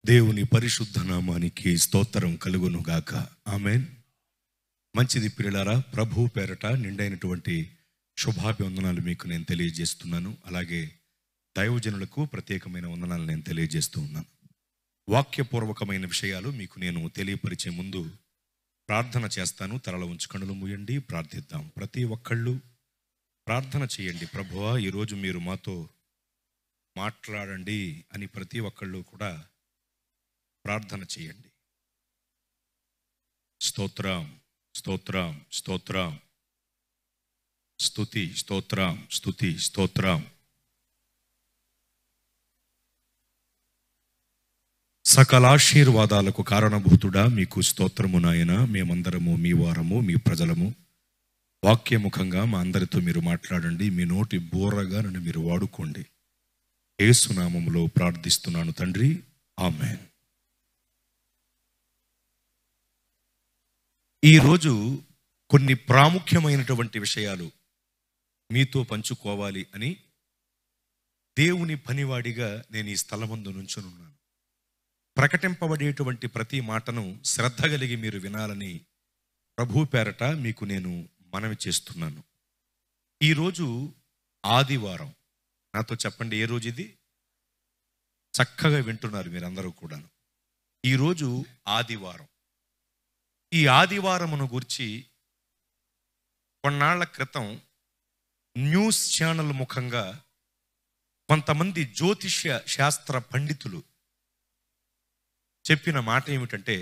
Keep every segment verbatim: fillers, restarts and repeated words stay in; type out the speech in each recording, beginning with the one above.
దేవుని పరిశుద్ధ నామానికి స్తోత్రం కలుగును గాక. ఆమేన్. మంచిది ప్రియులారా, ప్రభు పేరట నిండైనటువంటి శుభాభివందనాలు మీకు నేను తెలియజేస్తున్నాను. అలాగే దైవజనులకు ప్రత్యేకమైన వందనాలు నేను తెలియజేస్తూ ఉన్నాను. వాక్యపూర్వకమైన విషయాలు మీకు నేను తెలియపరిచే ముందు ప్రార్థన చేస్తాను. తలల ఉంచి కన్నులు మూయండి, ప్రార్థిద్దాం. ప్రతి ఒక్కళ్ళు ప్రార్థన చేయండి. ప్రభువా, ఈరోజు మీరు మాతో మాట్లాడండి అని ప్రతి ఒక్కళ్ళు కూడా ప్రార్థన చేయండి. స్తోత్రం, స్తోత్రం, స్తోత్రం, స్తుతి, స్తోత్రం, స్తుతి, స్తోత్రం. సకల ఆశీర్వాదాలకు కారణభూతుడా మీకు స్తోత్రము నాయన. మేమందరము మీ వారము, మీ ప్రజలము. వాక్యముఖంగా మా అందరితో మీరు మాట్లాడండి. మీ నోటి బోరగా నన్ను మీరు వాడుకోండి. యేసు నామములో ప్రార్థిస్తున్నాను తండ్రి, ఆమేన్. ఈరోజు కొన్ని ప్రాముఖ్యమైనటువంటి విషయాలు మీతో పంచుకోవాలి అని దేవుని పనివాడిగా నేను ఈ స్థలమందు నుంచునున్నాను. ప్రకటింపబడేటువంటి ప్రతి మాటను శ్రద్ధ కలిగి మీరు వినాలని ప్రభు పేరట మీకు నేను మనవి చేస్తున్నాను. ఈరోజు ఆదివారం. నాతో చెప్పండి, ఏ రోజు ఇది? చక్కగా వింటున్నారు మీరందరూ కూడా. ఈరోజు ఆదివారం. ఈ ఆదివారమును గురించి కొన్నాళ్ల క్రితం న్యూస్ ఛానల్ ముఖంగా కొంతమంది జ్యోతిష్య శాస్త్ర పండితులు చెప్పిన మాట ఏమిటంటే,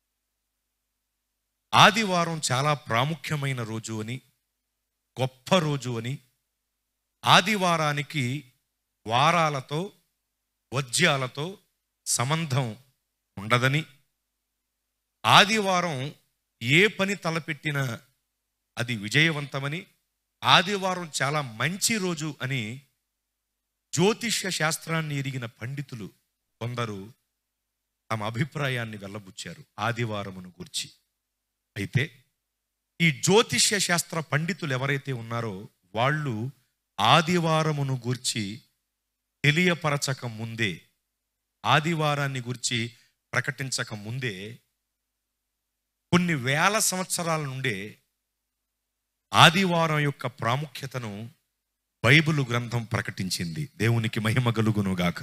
ఆదివారం చాలా ప్రాముఖ్యమైన రోజు అని, గొప్ప రోజు అని, ఆదివారానికి వారాలతో వజ్యాలతో సంబంధం ఉండదని, ఆదివారం ఏ పని తలపెట్టినా అది విజయవంతమని, ఆదివారం చాలా మంచి రోజు అని జ్యోతిష్య శాస్త్రాన్ని ఎరిగిన పండితులు కొందరు తమ అభిప్రాయాన్ని వెళ్ళబుచ్చారు ఆదివారమును గూర్చి. అయితే ఈ జ్యోతిష్య శాస్త్ర పండితులు ఎవరైతే ఉన్నారో వాళ్ళు ఆదివారమును గూర్చి తెలియపరచక ముందే, ఆదివారాన్ని గూర్చి ప్రకటించక ముందే కొన్ని వేల సంవత్సరాల నుండే ఆదివారం యొక్క ప్రాముఖ్యతను బైబిలు గ్రంథం ప్రకటించింది. దేవునికి మహిమ కలుగును గాక.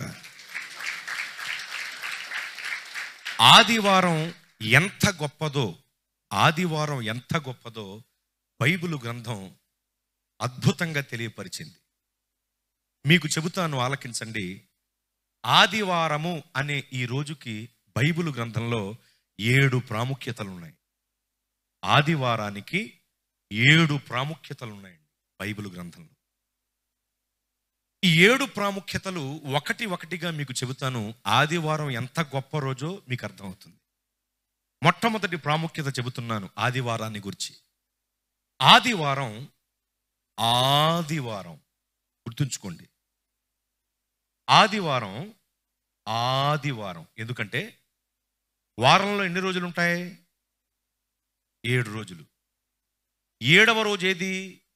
ఆదివారం ఎంత గొప్పదో, ఆదివారం ఎంత గొప్పదో బైబిలు గ్రంథం అద్భుతంగా తెలియపరిచింది. మీకు చెబుతాను, ఆలకించండి. ఆదివారము అనే ఈ రోజుకి బైబిలు గ్రంథంలో ఏడు ప్రాముఖ్యతలు ఉన్నాయి. ఆదివారానికి ఏడు ప్రాముఖ్యతలు ఉన్నాయండి బైబిల్ గ్రంథంలో. ఈ ఏడు ప్రాముఖ్యతలు ఒకటి ఒకటిగా మీకు చెబుతాను. ఆదివారం ఎంత గొప్ప రోజో మీకు అర్థమవుతుంది. మొట్టమొదటి ప్రాముఖ్యత చెబుతున్నాను ఆదివారాన్ని గురించి. ఆదివారం ఆదివారం గుర్తుంచుకోండి. ఆదివారం ఆదివారం ఎందుకంటే వారంలో ఎన్ని రోజులు ఉంటాయి? ఏడు రోజులు. ఏడవ రోజు ఏది?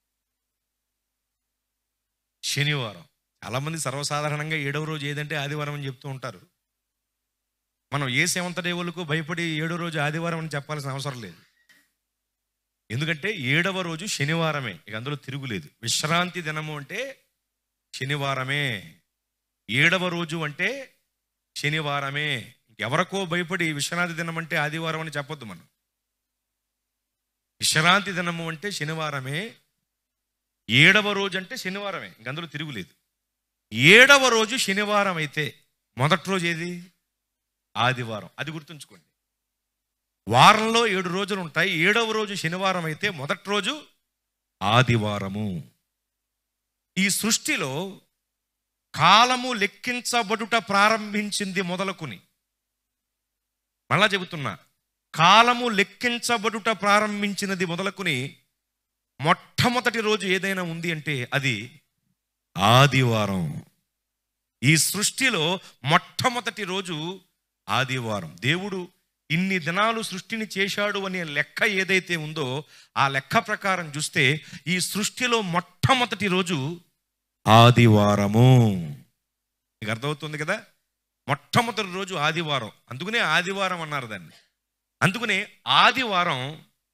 శనివారం. చాలామంది సర్వసాధారణంగా ఏడవ రోజు ఏదంటే ఆదివారం అని చెప్తూ ఉంటారు. మనం ఏ సెవెంత్ డే వాళ్ళకు భయపడి ఏడవ రోజు ఆదివారం అని చెప్పాల్సిన అవసరం లేదు. ఎందుకంటే ఏడవ రోజు శనివారమే, ఇక అందులో తిరుగులేదు. విశ్రాంతి దినము అంటే శనివారమే. ఏడవ రోజు అంటే శనివారమే. ఎవరికో భయపడి విశ్రాంతి దినం అంటే ఆదివారం అని చెప్పొద్దు. మనం విశ్రాంతి దినము అంటే శనివారమే, ఏడవ రోజు అంటే శనివారమే, ఇంక అందులో తిరుగులేదు. ఏడవ రోజు శనివారం అయితే మొదటి రోజు ఏది? ఆదివారం. అది గుర్తుంచుకోండి. వారంలో ఏడు రోజులు ఉంటాయి. ఏడవ రోజు శనివారం అయితే మొదటి రోజు ఆదివారము. ఈ సృష్టిలో కాలము లెక్కించబడుట ప్రారంభించింది మొదలుకుని, మళ్ళా చెబుతున్నా, కాలము లెక్కించబడుట ప్రారంభించినది మొదలుకుని మొట్టమొదటి రోజు ఏదైనా ఉంది అంటే అది ఆదివారం. ఈ సృష్టిలో మొట్టమొదటి రోజు ఆదివారం. దేవుడు ఇన్ని దినాలు సృష్టిని చేశాడు అనే లెక్క ఏదైతే ఉందో ఆ లెక్క ప్రకారం చూస్తే ఈ సృష్టిలో మొట్టమొదటి రోజు ఆదివారము. మీకు అర్థమవుతుంది కదా? మొట్టమొదటి రోజు ఆదివారం, అందుకనే ఆదివారం అన్నారు దాన్ని. అందుకనే ఆదివారం,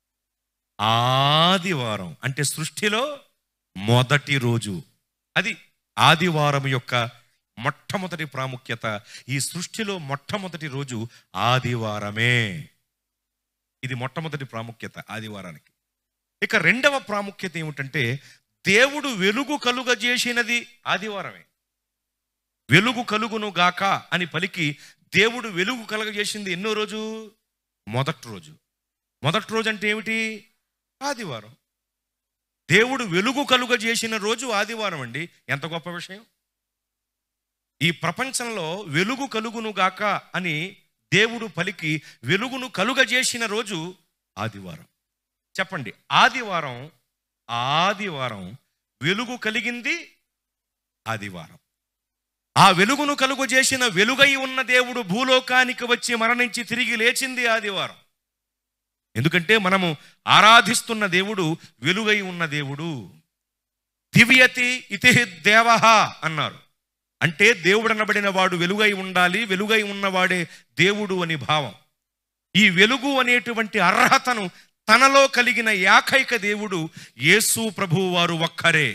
ఆదివారం అంటే సృష్టిలో మొదటి రోజు. అది ఆదివారం యొక్క మొట్టమొదటి ప్రాముఖ్యత. ఈ సృష్టిలో మొట్టమొదటి రోజు ఆదివారమే. ఇది మొట్టమొదటి ప్రాముఖ్యత ఆదివారానికి. ఇక రెండవ ప్రాముఖ్యత ఏమిటంటే, దేవుడు వెలుగు కలుగజేసినది ఆదివారమే. వెలుగు కలుగును గాక అని పలికి దేవుడు వెలుగు కలుగజేసింది ఎన్నో రోజు? మొదటి రోజు. మొదటి రోజు అంటే ఏమిటి? ఆదివారం. దేవుడు వెలుగు కలుగజేసిన రోజు ఆదివారం అండి. ఎంత గొప్ప విషయం! ఈ ప్రపంచంలో వెలుగు కలుగును గాక అని దేవుడు పలికి వెలుగును కలుగజేసిన రోజు ఆదివారం. చెప్పండి, ఆదివారం ఆదివారం వెలుగు కలిగింది ఆదివారం. ఆ వెలుగును కలుగజేసిన వెలుగై ఉన్న దేవుడు భూలోకానికి వచ్చి మరణించి తిరిగి లేచింది ఆదివారం. ఎందుకంటే మనము ఆరాధిస్తున్న దేవుడు వెలుగై ఉన్న దేవుడు. దివ్యతి ఇతి దేవః అన్నారు. అంటే దేవుడు అనబడిన వాడు వెలుగై ఉండాలి, వెలుగై ఉన్నవాడే దేవుడు అని భావం. ఈ వెలుగు అనేటువంటి అర్హతను తనలో కలిగిన ఏకైక దేవుడు యేసు ప్రభువు వారు ఒక్కరే.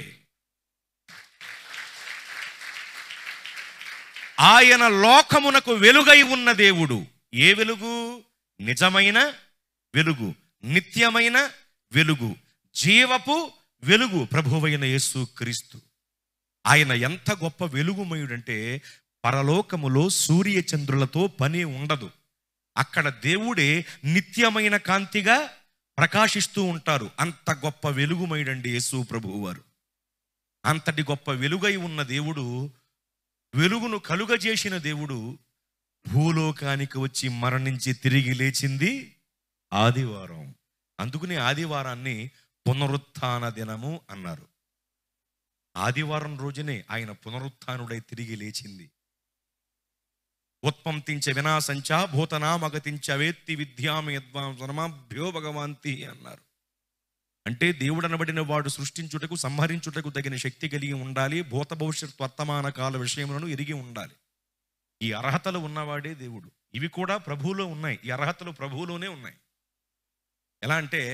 ఆయన లోకమునకు వెలుగై ఉన్న దేవుడు. ఏ వెలుగు? నిజమైన వెలుగు, నిత్యమైన వెలుగు, జీవపు వెలుగు, ప్రభువైన యేసు క్రీస్తు. ఆయన ఎంత గొప్ప వెలుగుమయుడంటే, పరలోకములో సూర్య చంద్రులతో పని ఉండదు. అక్కడ దేవుడే నిత్యమైన కాంతిగా ప్రకాశిస్తూ ఉంటారు. అంత గొప్ప వెలుగుమయుడండి యేసు ప్రభువు వారు. అంతటి గొప్ప వెలుగై ఉన్న దేవుడు, వెలుగును కలుగజేసిన దేవుడు భూలోకానికి వచ్చి మరణించి తిరిగి లేచింది ఆదివారం. అందుకని ఆదివారాన్ని పునరుత్థాన దినము అన్నారు. ఆదివారం రోజునే ఆయన పునరుత్థానుడై తిరిగి లేచింది. ఉత్పంతించ వినాశంచ భూతనామగతించ వేత్తి విద్యామయద్వాంసనమాభ్యో భగవాంతి అన్నారు. అంటే దేవుడు అనబడిన వాడు సృష్టించుటకు, సంహరించుటకు తగిన శక్తి కలిగి ఉండాలి. భూత భవిష్యత్ వర్తమాన కాల విషయములను ఎరిగి ఉండాలి. ఈ అర్హతలు ఉన్నవాడే దేవుడు. ఇవి కూడా ప్రభువులో ఉన్నాయి. ఈ అర్హతలు ప్రభువులోనే ఉన్నాయి. ఎలా అంటే,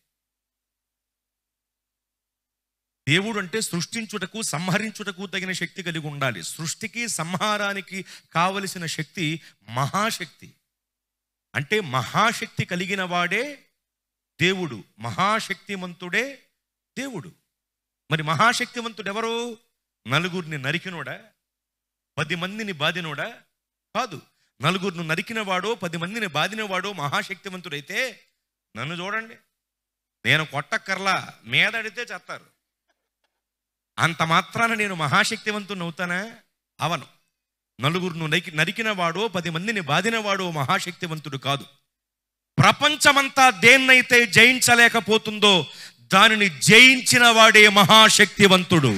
దేవుడు అంటే సృష్టించుటకు, సంహరించుటకు తగిన శక్తి కలిగి ఉండాలి. సృష్టికి సంహారానికి కావలసిన శక్తి మహాశక్తి. అంటే మహాశక్తి కలిగిన వాడే దేవుడు, మహాశక్తిమంతుడే దేవుడు. మరి మహాశక్తిమంతుడు ఎవరు? నలుగురిని నరికినోడా? పది మందిని బాధినోడా? కాదు. నలుగురిని నరికినవాడో పది మందిని బాధినవాడో మహాశక్తిమంతుడైతే, నన్ను చూడండి, నేను కొట్టక్కర్లా, మీదడితే చేస్తారు. అంత మాత్రాన నేను మహాశక్తివంతుని అవుతానా? అవను. నలుగురును నరికి నరికిన వాడో పది మందిని బాధినవాడో మహాశక్తివంతుడు కాదు. ప్రపంచమంతా దేన్నైతే జయించలేకపోతుందో దానిని జయించిన వాడే మహాశక్తివంతుడు.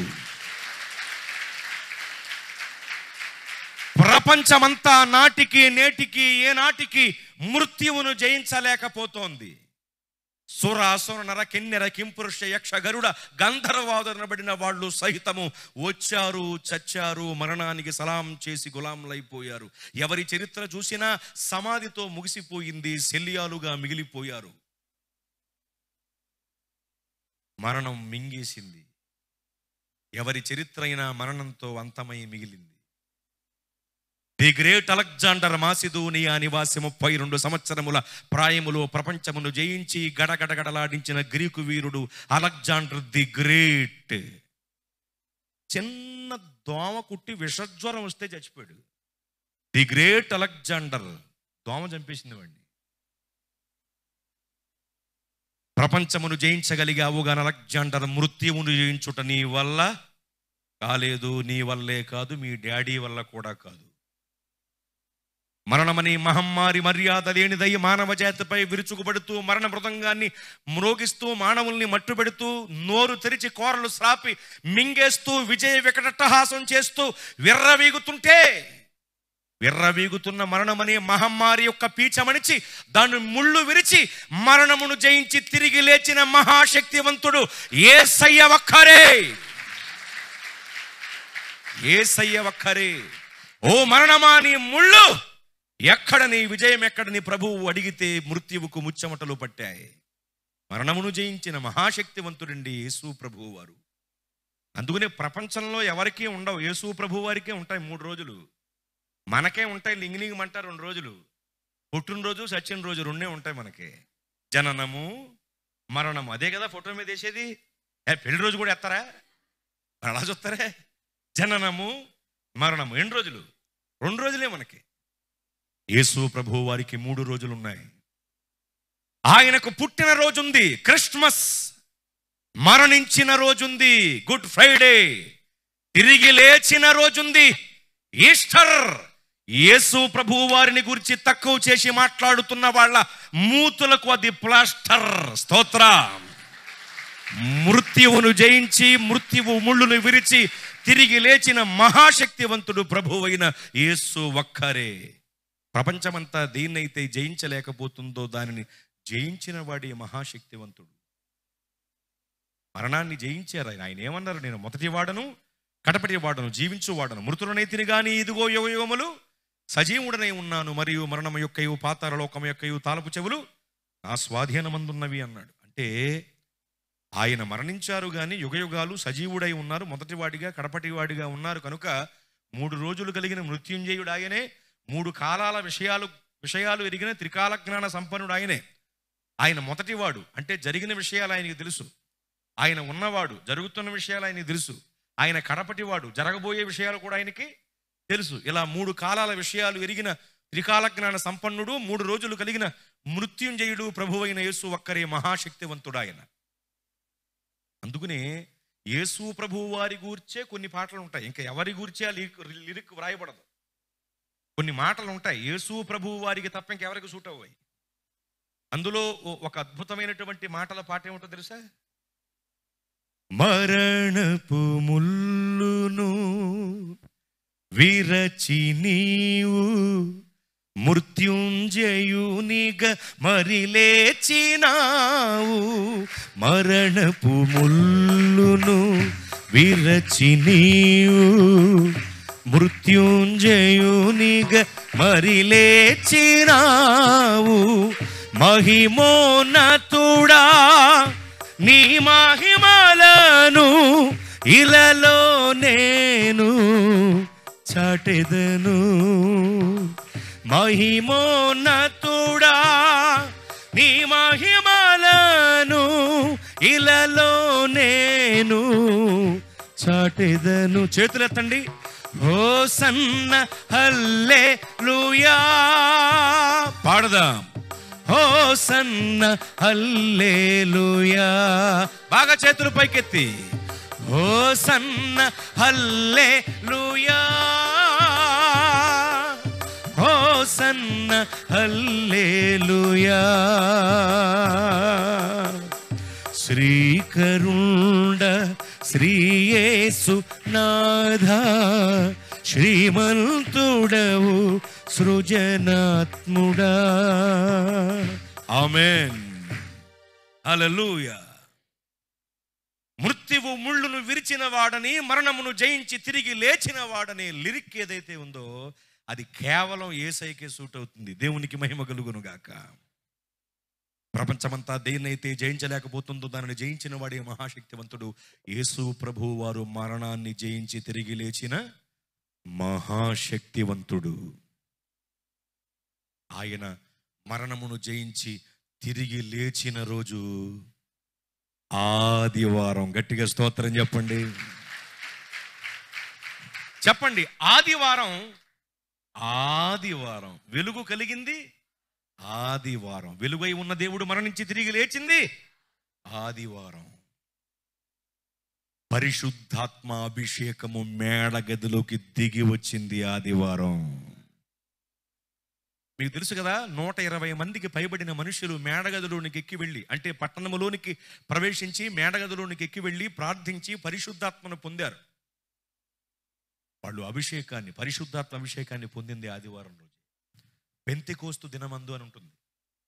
ప్రపంచమంతా నాటికి నేటికి ఏనాటికి మృత్యువును జయించలేకపోతోంది. సుర అసుర నర కిన్నెర కింపురుష యక్ష గరుడ గంధర్వాదనబడిన వాళ్ళు సహితము వచ్చారు, చచ్చారు, మరణానికి సలాం చేసి గులాంలైపోయారు. ఎవరి చరిత్ర చూసినా సమాధితో ముగిసిపోయింది, శల్యాలుగా మిగిలిపోయారు. మరణం మింగేసింది. ఎవరి చరిత్ర అయినా మరణంతో అంతమై మిగిలింది. ది గ్రేట్ అలెగ్జాండర్ మాసిదోనియా నివాసి ముప్పై రెండు సంవత్సరముల ప్రాయములో ప్రపంచమును జయించి గడగడగడలాడించిన గ్రీకు వీరుడు అలెగ్జాండర్ ది గ్రేట్. చిన్న దోమ కుట్టి విషజ్వరం వస్తే చచ్చిపోయాడు. The Great Alexander. దోమ చంపేసింది వాడిని. ప్రపంచమును జయించగలిగావు గాని అలెగ్జాండర్, మృత్యువును జయించుట నీ వల్ల కాలేదు, నీ వల్లే కాదు, మీ డాడీ వల్ల కూడా కాదు. మరణమని మహమ్మారి మర్యాద లేనిదై మానవ జాతిపై విరుచుకుపడుతూ మరణ మృదంగాన్ని మ్రోగిస్తూ మానవుల్ని మట్టుపెడుతూ నోరు తెరిచి కోరలు శ్రాపి మింగేస్తూ విజయ వికటట్టహాసం చేస్తూ విర్రవీగుతుంటే, విర్రవీగుతున్న మరణమనే మహమ్మారి యొక్క పీచమణిచి దాన్ని ముళ్ళు విరిచి మరణమును జయించి తిరిగి లేచిన మహాశక్తివంతుడు యేసయ్య ఒక్కరే. యేసయ్య ఒక్కరే. ఓ మరణమా నీ ముళ్ళు ఎక్కడ, నీ విజయం ఎక్కడ? నీ ప్రభువు అడిగితే మృత్యువుకు ముచ్చెమటలు పట్టాయి. మరణమును జయించిన మహాశక్తివంతుడండి యేసు ప్రభువు వారు. అందుకనే ప్రపంచంలో ఎవరికీ ఉండవు, యేసు ప్రభు వారికే ఉంటాయి మూడు రోజులు. మనకే ఉంటాయి లింగిలింగమంట రెండు రోజులు. పుట్టినరోజు సచిన రోజు రెండే ఉంటాయి మనకి. జననము మరణము, అదే కదా ఫోటో మీద వేసేది. పెళ్లి రోజు కూడా ఎత్తారా? అలా చూస్తారే. జననము మరణము ఎన్ని రోజులు? రెండు రోజులే మనకి. యేసు ప్రభు వారికి మూడు రోజులు ఉన్నాయి. ఆయనకు పుట్టిన రోజుంది క్రిస్మస్, మరణించిన రోజుంది గుడ్ ఫ్రైడే, తిరిగి లేచిన రోజుంది ఈస్టర్. యేసు ప్రభు వారిని గురించి తక్కువ చేసి మాట్లాడుతున్న వాళ్ళ మూతులకు అది ప్లాస్టర్. స్తోత్ర. మృత్యువును జయించి మృత్యువు ముళ్ళును విరిచి తిరిగి లేచిన మహాశక్తివంతుడు ప్రభువైన యేసు ఒక్కరే. ప్రపంచమంతా దేన్నైతే జయించలేకపోతుందో దానిని జయించిన వాడి మహాశక్తివంతుడు. మరణాన్ని జయించారు ఆయన. ఆయన ఏమన్నారు? నేను మొదటి వాడను కడపటి వాడను, జీవించు వాడను, మృతులనైతిని గాని ఇదిగో యుగయుగములు సజీవుడనై ఉన్నాను, మరియు మరణము యొక్కయు పాతాళ లోకము యొక్కయు తాళపు చెవులు నా స్వాధీనమందున్నవి అన్నాడు. అంటే ఆయన మరణించారు కానీ యుగయుగాలు సజీవుడై ఉన్నారు, మొదటివాడిగా కడపటివాడిగా ఉన్నారు. కనుక మూడు రోజులు కలిగిన మృత్యుంజయుడు ఆయనే, మూడు కాలాల విషయాలు విషయాలు ఎరిగిన త్రికాల జ్ఞాన సంపన్నుడు ఆయనే. ఆయన మొదటివాడు అంటే జరిగిన విషయాలు ఆయనకి తెలుసు. ఆయన ఉన్నవాడు, జరుగుతున్న విషయాలు ఆయనకి తెలుసు. ఆయన కడపటివాడు, జరగబోయే విషయాలు కూడా ఆయనకి తెలుసు. ఇలా మూడు కాలాల విషయాలు ఎరిగిన త్రికాల జ్ఞాన సంపన్నుడు, మూడు రోజులు కలిగిన మృత్యుంజయుడు ప్రభువైన యేసు ఒక్కరే మహాశక్తివంతుడు ఆయన. అందుకనే యేసు ప్రభువు వారి గూర్చే కొన్ని పాటలు ఉంటాయి, ఇంకా ఎవరి గూర్చే ఆ లిరిక్ లిరిక్ వ్రాయబడదు. కొన్ని మాటలు ఉంటాయి యేసు ప్రభువు వారికి తప్ప ఇంకెవరికి సూట్ అవ్వాయి. అందులో ఒక అద్భుతమైనటువంటి మాటల పాట ఏమిటో తెలుసా? మరణపు ముల్లును విరచి నీవు మృత్యుంజయునిగా మరి లేచినావు. మరణపు ముల్లును విరచి నీవు మృత్యుంజయునిగా మరి లేచినావు. మహిమోన్నతుడా నీ మహిమలను ఇలలో నేను చాటెదను. మహిమోన్నతుడా నీ మహిమలను ఇలలో నేను చాటెదను. చేతులెత్తండి. హోసన్న హల్లెలూయా పాడదాం. హోసన్న హల్లెలూయా. బాగా చేతులు పైకెత్తి. హోసన్న హల్లెలూయా, హోసన్న హల్లెలూయా. శ్రీకరుండ శ్రీయేసు నాథా, శ్రీమంతుడవు సృజనాత్ముడా. ఆమేన్. హల్లెలూయా. మృత్యువు ముళ్ళును విరిచిన వాడని, మరణమును జయించి తిరిగి లేచిన వాడని లిరిక్ ఏదైతే ఉందో అది కేవలం యేసయ్యకే సూట్ అవుతుంది. దేవునికి మహిమ కలుగును గాక. ప్రపంచమంతా దేన్నైతే జయించలేకపోతుందో దానిని జయించిన వాడే మహాశక్తివంతుడు యేసు ప్రభువు వారు. మరణాన్ని జయించి తిరిగి లేచిన మహాశక్తివంతుడు ఆయన. మరణమును జయించి తిరిగి లేచిన రోజు ఆదివారం. గట్టిగా స్తోత్రం చెప్పండి. చెప్పండి. ఆదివారం. ఆదివారం వెలుగు కలిగింది. ఆదివారం వెలుగై ఉన్న దేవుడు మరణించి తిరిగి లేచింది ఆదివారం. పరిశుద్ధాత్మ అభిషేకము మేడగదిలోకి దిగి వచ్చింది ఆదివారం. మీకు తెలుసు కదా, నూట ఇరవై మందికి పైబడిన మనుషులు మేడగదిలోనికి ఎక్కి వెళ్ళి, అంటే పట్టణంలోనికి ప్రవేశించి మేడగదిలోనికి ఎక్కి వెళ్ళి ప్రార్థించి పరిశుద్ధాత్మను పొందారు. వాళ్ళు అభిషేకాన్ని, పరిశుద్ధాత్మ అభిషేకాన్ని పొందింది ఆదివారం రోజు. పెంతెకోస్తు దినమందు అని ఉంటుంది.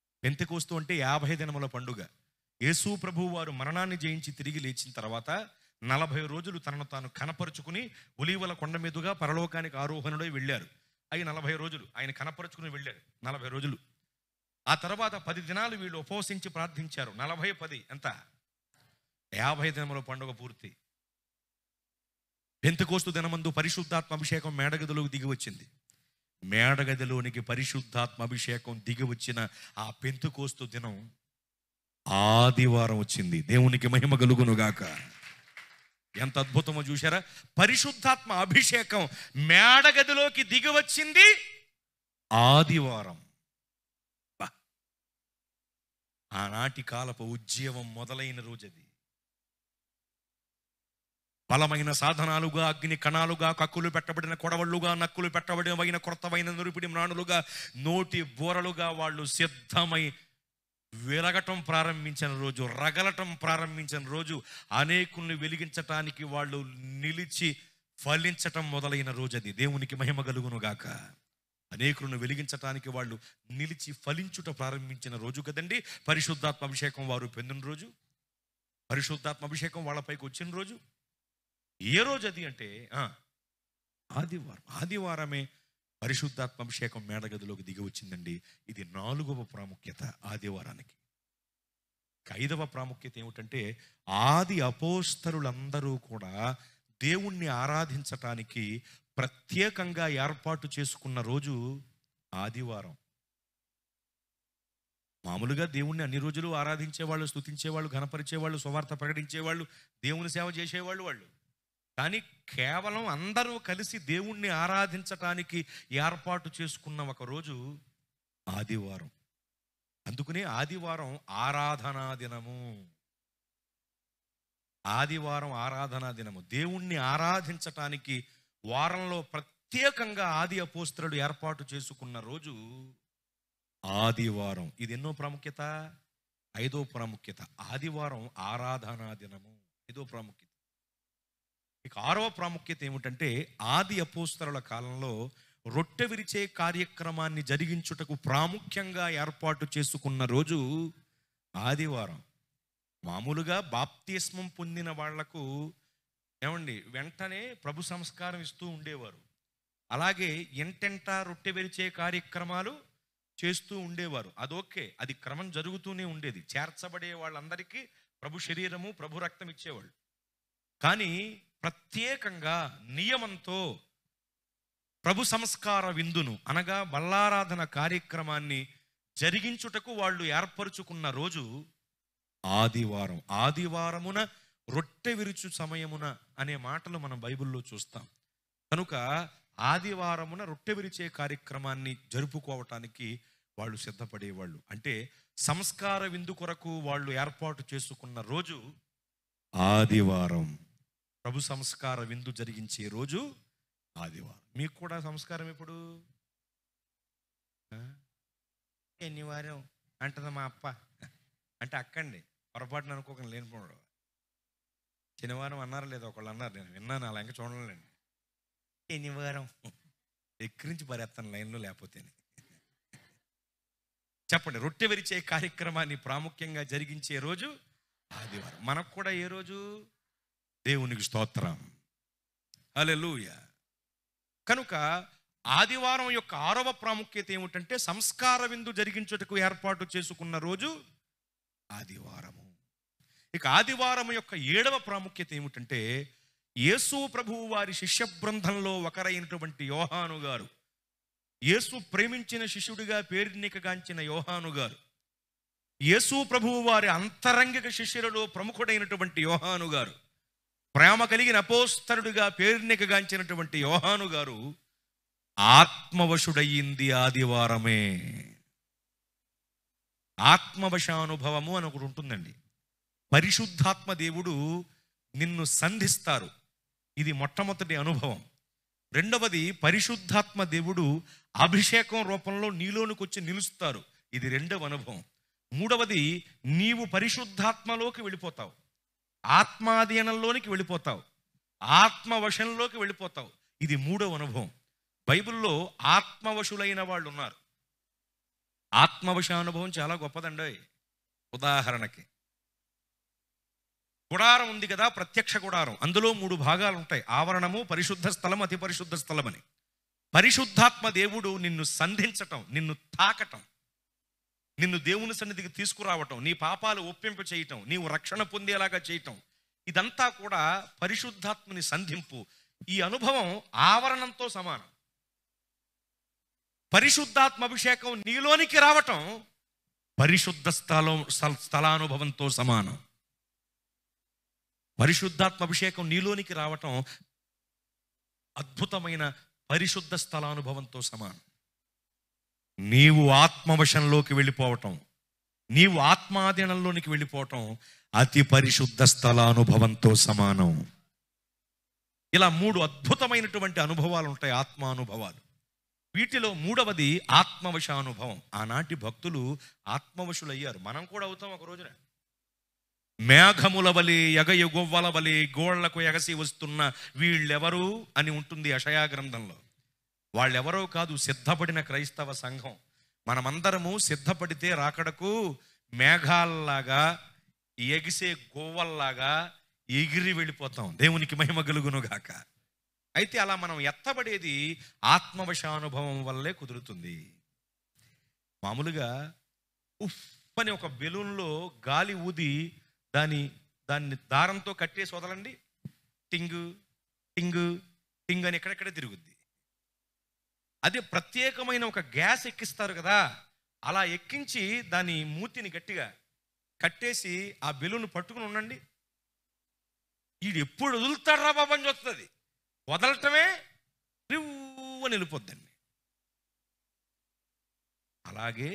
పెంతెకోస్తు అంటే యాభై దినముల పండుగ. యేసు ప్రభువు వారు మరణాన్ని జయించి తిరిగి లేచిన తర్వాత నలభై రోజులు తనను తాను కనపరుచుకుని ఒలీవల కొండ మీదుగా పరలోకానికి ఆరోహణుడై వెళ్ళారు. అవి నలభై రోజులు ఆయన కనపరుచుకుని వెళ్ళారు, నలభై రోజులు. ఆ తర్వాత పది దినాలు వీళ్ళు ఉపవసించి ప్రార్థించారు. నలభై పది ఎంత? యాభై దినముల పండుగ పూర్తి. పెంతెకోస్తు దినమందు పరిశుద్ధాత్మ అభిషేకం మేడగదిలోకి దిగి వచ్చింది. మేడగదిలోనికి పరిశుద్ధాత్మ అభిషేకం దిగి వచ్చిన ఆ పెంతెకోస్తు దినం ఆదివారం వచ్చింది. దేవునికి మహిమ కలుగునుగాక. ఎంత అద్భుతమో చూశారా? పరిశుద్ధాత్మ అభిషేకం మేడగదిలోకి దిగి వచ్చింది ఆదివారం. ఆనాటి కాలపు ఉద్యమం మొదలైన రోజది. బలమైన సాధనాలుగా, అగ్ని కణాలుగా, కక్కులు పెట్టబడిన కొడవళ్ళుగా, నక్కులు పెట్టబడిన క్రొత్తమైన నురిపిడి మ్రాణులుగా, నోటి బోరలుగా వాళ్ళు సిద్ధమై వెలగటం ప్రారంభించిన రోజు, రగలటం ప్రారంభించిన రోజు, అనేకుల్ని వెలిగించటానికి వాళ్ళు నిలిచి ఫలించటం మొదలైన రోజు అది. దేవునికి మహిమ కలుగునుగాక. అనేకులను వెలిగించటానికి వాళ్ళు నిలిచి ఫలించుట ప్రారంభించిన రోజు కదండి పరిశుద్ధాత్మ అభిషేకం వారు పొందిన రోజు, పరిశుద్ధాత్మ అభిషేకం వాళ్ళపైకి వచ్చిన రోజు. ఏ రోజు అది అంటే ఆదివారం. ఆదివారమే పరిశుద్ధాత్మ అభిషేకం మేడగదిలోకి దిగి వచ్చిందండి. ఇది నాలుగవ ప్రాముఖ్యత ఆదివారానికి. ఐదవ ప్రాముఖ్యత ఏమిటంటే ఆది అపోస్తలులందరూ కూడా దేవుణ్ణి ఆరాధించటానికి ప్రత్యేకంగా ఏర్పాటు చేసుకున్న రోజు ఆదివారం. మామూలుగా దేవుణ్ణి అన్ని రోజులు ఆరాధించేవాళ్ళు, స్తుతించేవాళ్ళు, ఘనపరిచేవాళ్ళు, సువార్త ప్రకటించేవాళ్ళు, దేవుని సేవ చేసేవాళ్ళు వాళ్ళు. కానీ కేవలం అందరూ కలిసి దేవుణ్ణి ఆరాధించటానికి ఏర్పాటు చేసుకున్న ఒక రోజు ఆదివారం. అందుకనే ఆదివారం ఆరాధనా దినము. ఆదివారం ఆరాధనా దినము. దేవుణ్ణి ఆరాధించటానికి వారంలో ప్రత్యేకంగా ఆది అపోస్తలుడు ఏర్పాటు చేసుకున్న రోజు ఆదివారం. ఇది ఎన్నో ప్రాముఖ్యత? ఐదో ప్రాముఖ్యత. ఆదివారం ఆరాధనా దినము, ఐదో ప్రాముఖ్యత. ఇక ఆరవ ప్రాముఖ్యత ఏమిటంటే ఆది అపోస్తలుల కాలంలో రొట్టె విరిచే కార్యక్రమాన్ని జరిగించుటకు ప్రాముఖ్యంగా ఏర్పాటు చేసుకున్న రోజు ఆదివారం. మామూలుగా బాప్తిస్మం పొందిన వాళ్లకు ఏమండి వెంటనే ప్రభు సంస్కారం ఇస్తూ ఉండేవారు. అలాగే ఎంటెంటా రొట్టె విరిచే కార్యక్రమాలు చేస్తూ ఉండేవారు. అదొకే, అది క్రమం జరుగుతూనే ఉండేది. చేర్చబడే వాళ్ళందరికీ ప్రభు శరీరము, ప్రభు రక్తం ఇచ్చేవాళ్ళు. కానీ ప్రత్యేకంగా నియమంతో ప్రభు సంస్కార విందును అనగా బల్లారాధన కార్యక్రమాన్ని జరిగించుటకు వాళ్ళు ఏర్పరుచుకున్న రోజు ఆదివారం. ఆదివారమున రొట్టె విరుచు సమయమున అనే మాటలు మనం బైబిల్లో చూస్తాం. కనుక ఆదివారమున రొట్టె విరిచే కార్యక్రమాన్ని జరుపుకోవటానికి వాళ్ళు సిద్ధపడేవాళ్ళు. అంటే సంస్కార విందు కొరకు వాళ్ళు ఏర్పాటు చేసుకున్న రోజు ఆదివారం. ప్రభు సంస్కార విందు జరిగించే రోజు ఆదివారం. మీకు కూడా సంస్కారం ఎప్పుడు? శనివారం అంటది మా అప్ప. అంటే అక్కండి, పొరపాటున అనుకోకండి, లేనిపోవడం. శనివారం అన్నారు లేదా? ఒకళ్ళు అన్నారు, నేను విన్నాను, అలా ఇంకా చూడలేండి. శనివారం ఎక్కిరించి పరేస్తాను లైన్లో లేకపోతే. చెప్పండి, రొట్టె విరిచే కార్యక్రమాన్ని ప్రాముఖ్యంగా జరిగించే రోజు ఆదివారం. మనకు కూడా ఏ రోజు? దేవునికి స్తోత్రం, హల్లెలూయా. కనుక ఆదివారం యొక్క ఆరవ ప్రాముఖ్యత ఏమిటంటే సంస్కార విందు జరిగించుటకు ఏర్పాటు చేసుకున్న రోజు ఆదివారము. ఇక ఆదివారం యొక్క ఏడవ ప్రాముఖ్యత ఏమిటంటే యేసు ప్రభువు వారి శిష్య బృందంలో ఒకరైనటువంటి యోహాను గారు, యేసు ప్రేమించిన శిష్యుడిగా పేరునికగాంచిన యోహాను గారు, యేసు ప్రభువు వారి అంతరంగిక శిష్యులలో ప్రముఖుడైనటువంటి యోహాను గారు, ప్రేమ కలిగిన అపోస్తలుడిగా పేరునికగాంచినటువంటి యోహాను గారు ఆత్మవశుడయ్యింది ఆదివారమే. ఆత్మవశానుభవము అని ఒకటి ఉంటుందండి. పరిశుద్ధాత్మ దేవుడు నిన్ను సంధిస్తారు, ఇది మొట్టమొదటి అనుభవం. రెండవది, పరిశుద్ధాత్మ దేవుడు అభిషేకం రూపంలో నీలోనికి వచ్చి నిలుస్తారు, ఇది రెండవ అనుభవం. మూడవది, నీవు పరిశుద్ధాత్మలోకి వెళ్ళిపోతావు, ఆత్మాధీనంలోనికి వెళ్ళిపోతావు, ఆత్మవశంలోకి వెళ్ళిపోతావు, ఇది మూడవ అనుభవం. బైబిల్లో ఆత్మవశులైన వాళ్ళు ఉన్నారు. ఆత్మవశ అనుభవం చాలా గొప్పదండి. ఉదాహరణకి గుడారం ఉంది కదా, ప్రత్యక్ష గుడారం. అందులో మూడు భాగాలు ఉంటాయి: ఆవరణము, పరిశుద్ధ స్థలం, అతి పరిశుద్ధ స్థలం అని. పరిశుద్ధాత్మ దేవుడు నిన్ను సంధించటం, నిన్ను తాకటం, నిన్ను దేవుని సన్నిధికి తీసుకురావటం, నీ పాపాలు ఒప్పింప చేయటం, నీవు రక్షణ పొందేలాగా చేయటం, ఇదంతా కూడా పరిశుద్ధాత్మని సంధింపు. ఈ అనుభవం ఆవరణంతో సమానం. పరిశుద్ధాత్మ అభిషేకం నీలోనికి రావటం పరిశుద్ధ స్థలం స్థలానుభవంతో సమానం. పరిశుద్ధాత్మ అభిషేకం నీలోనికి రావటం అద్భుతమైన పరిశుద్ధ స్థలానుభవంతో సమానం. నీవు ఆత్మవశంలోకి వెళ్ళిపోవటం, నీవు ఆత్మాధీనంలోనికి వెళ్ళిపోవటం అతి పరిశుద్ధ స్థలానుభవంతో సమానం. ఇలా మూడు అద్భుతమైనటువంటి అనుభవాలు ఉంటాయి, ఆత్మానుభవాలు. వీటిలో మూడవది ఆత్మవశానుభవం. ఆనాటి భక్తులు ఆత్మవశులయ్యారు, మనం కూడా అవుతాం ఒక రోజున. మేఘముల వలె ఎగయ గొవ్వల వలె గోళ్లకు ఎగసి వస్తున్న వీళ్ళెవరు అని ఉంటుంది యెషయా గ్రంథంలో. వాళ్ళెవరో కాదు, సిద్ధపడిన క్రైస్తవ సంఘం. మనమందరము సిద్ధపడితే రాకడకు మేఘాల్లాగా ఎగిసే గోవల్లాగా ఎగిరి వెళ్ళిపోతాం. దేవునికి మహిమ కలుగును గాక. అయితే అలా మనం ఎత్తబడేది ఆత్మవశానుభవం వల్లే కుదురుతుంది. మామూలుగా ఉఫ్ అని ఒక బెలూన్లో గాలి ఊది దాని దాన్ని దారంతో కట్టేసి వదలండి, టింగు టింగు టింగ్ అని ఎక్కడెక్కడ తిరుగుద్ది. అదే ప్రత్యేకమైన ఒక గ్యాస్ ఎక్కిస్తారు కదా, అలా ఎక్కించి దాని మూతిని గట్టిగా కట్టేసి ఆ బెలూన్ పట్టుకుని ఉండండి. వీడు ఎప్పుడు వదులుతాడు రా బాబు అని చూస్తుంది. వదలటమే రివ్వు అని వెళ్ళిపోద్దండి. అలాగే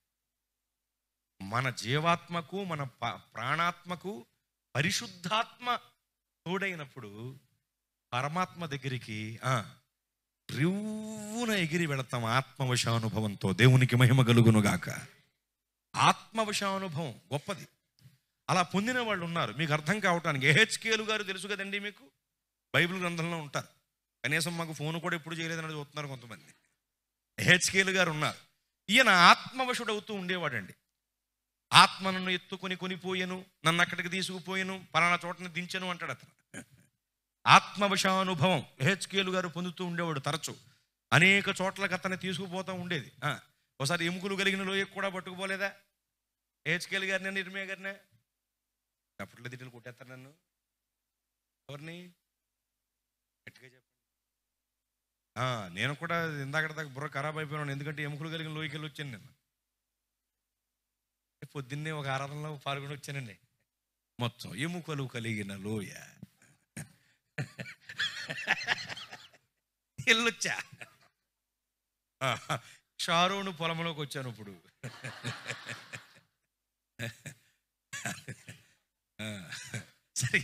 మన జీవాత్మకు, మన ప్రాణాత్మకు పరిశుద్ధాత్మ తోడైనప్పుడు పరమాత్మ దగ్గరికి రివ్వున ఎగిరి వెళతాం ఆత్మవశానుభవంతో. దేవునికి మహిమ కలుగును గాక. ఆత్మవశానుభవం గొప్పది. అలా పొందిన వాళ్ళు ఉన్నారు. మీకు అర్థం కావటానికి ఎహెచ్కేలు గారు తెలుసు కదండి, మీకు బైబిల్ గ్రంథంలో ఉంటారు. కనీసం మాకు ఫోన్ కూడా ఎప్పుడు చేయలేదని చూస్తున్నారు కొంతమంది. ఎహెచ్కేలు గారు ఉన్నారు. ఈయన ఆత్మవశుడవుతూ ఉండేవాడండి. ఆత్మ నన్ను ఎత్తుకొని కొనిపోయాను, నన్ను అక్కడికి తీసుకుపోయాను, పలానా చోటని దించను అంటాడు అతను. ఆత్మవశానుభవం ఎహెచ్కేలు గారు పొందుతూ ఉండేవాడు తరచు. అనేక చోట్లకి అతన్ని తీసుకుపోతూ ఉండేది. ఒకసారి ఎముకలు కలిగిన లోయకు కూడా పట్టుకుపోలేదా ఎహెచ్కేలు గారిని, నిర్మయ గారినే? అప్పట్లో దిట్టలు కొట్టేస్తారు నన్ను. ఎవరిని గట్టిగా చెప్పండి. నేను కూడా ఇందాక దాకా బుర్ర ఖరాబ్ అయిపోయినాను, ఎందుకంటే ఎముకలు కలిగిన లోయకి వెళ్ళి వచ్చాను. నేను పొద్దున్నే ఒక ఆరాధనలో పాల్గొని వచ్చానండి. మొత్తం ఎముకలు కలిగిన లోయ వెళ్ళొచ్చా. షారోను పొలంలోకి వచ్చాను ఇప్పుడు. సరే,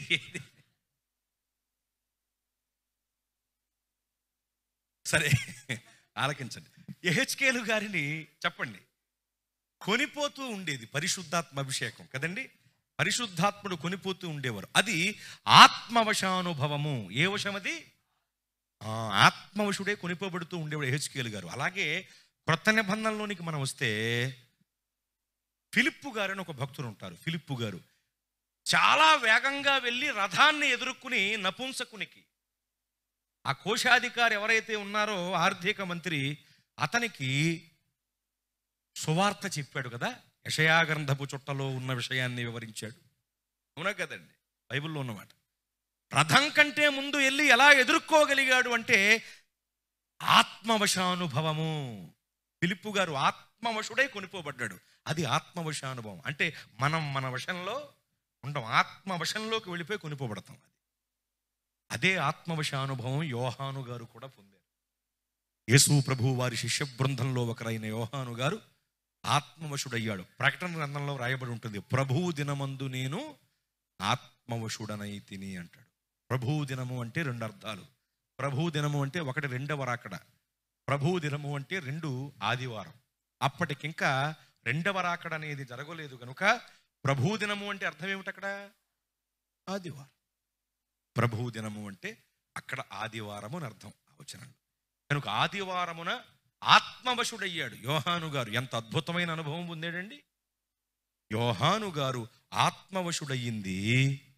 సరే ఆలకించండి. ఎహెచ్కేలు గారిని చెప్పండి, కొనిపోతూ ఉండేది పరిశుద్ధాత్మ అభిషేకం కదండి. పరిశుద్ధాత్ముడు కొనిపోతూ ఉండేవారు. అది ఆత్మవశానుభవము. ఏ వశం అది? ఆత్మవశుడే కొనిపోబడుతూ ఉండేవాడు ఎహెచ్కేలు గారు. అలాగే క్రొత్త నిబంధనలోనికి మనం వస్తే ఫిలిప్పు గారు అని ఒక భక్తులు ఉంటారు. ఫిలిప్పు గారు చాలా వేగంగా వెళ్ళి రథాన్ని ఎదుర్కొని నపుంసకునికి, ఆ కోశాధికారి ఎవరైతే ఉన్నారో ఆర్థిక మంత్రి, అతనికి సువార్త చెప్పాడు కదా. యెషయా గ్రంథపు చుట్టలో ఉన్న విషయాన్ని వివరించాడు. అవునా కదండి, బైబిల్లో ఉన్నమాట. రథం కంటే ముందు వెళ్ళి ఎలా ఎదుర్కోగలిగాడు అంటే ఆత్మవశానుభవము. ఫిలిప్పు గారు ఆత్మవశుడై కొనిపోబడ్డాడు. అది ఆత్మవశానుభవం. అంటే మనం మన వశంలో ఉండం, ఆత్మవశంలోకి వెళ్ళిపోయి కొనిపోబడతాం. అది అదే ఆత్మవశానుభవం యోహాను గారు కూడా పొందారు. యేసు ప్రభు వారి శిష్య బృందంలో ఒకరైన యోహాను గారు ఆత్మవశుడయ్యాడు. ప్రకటన గ్రంథంలో రాయబడి ఉంటుంది, ప్రభువు దినమందు నేను ఆత్మవశుడనై తిని అంటాడు. ప్రభువు దినము అంటే రెండు అర్థాలు. ప్రభువు దినము అంటే ఒకటి రెండవ రాకడ, ప్రభువు దినము అంటే రెండు ఆదివారం. అప్పటికింకా రెండవ రాకడ అనేది జరగలేదు కనుక ప్రభువు దినము అంటే అర్థం ఏమిటి? అక్కడ ఆదివారం. ప్రభువు దినము అంటే అక్కడ ఆదివారము అని అర్థం ఆలోచనలు. కనుక ఆదివారమున ఆత్మవశుడయ్యాడు యోహాను గారు. ఎంత అద్భుతమైన అనుభవం పొందాడండి యోహాను గారు. ఆత్మవశుడయ్యింది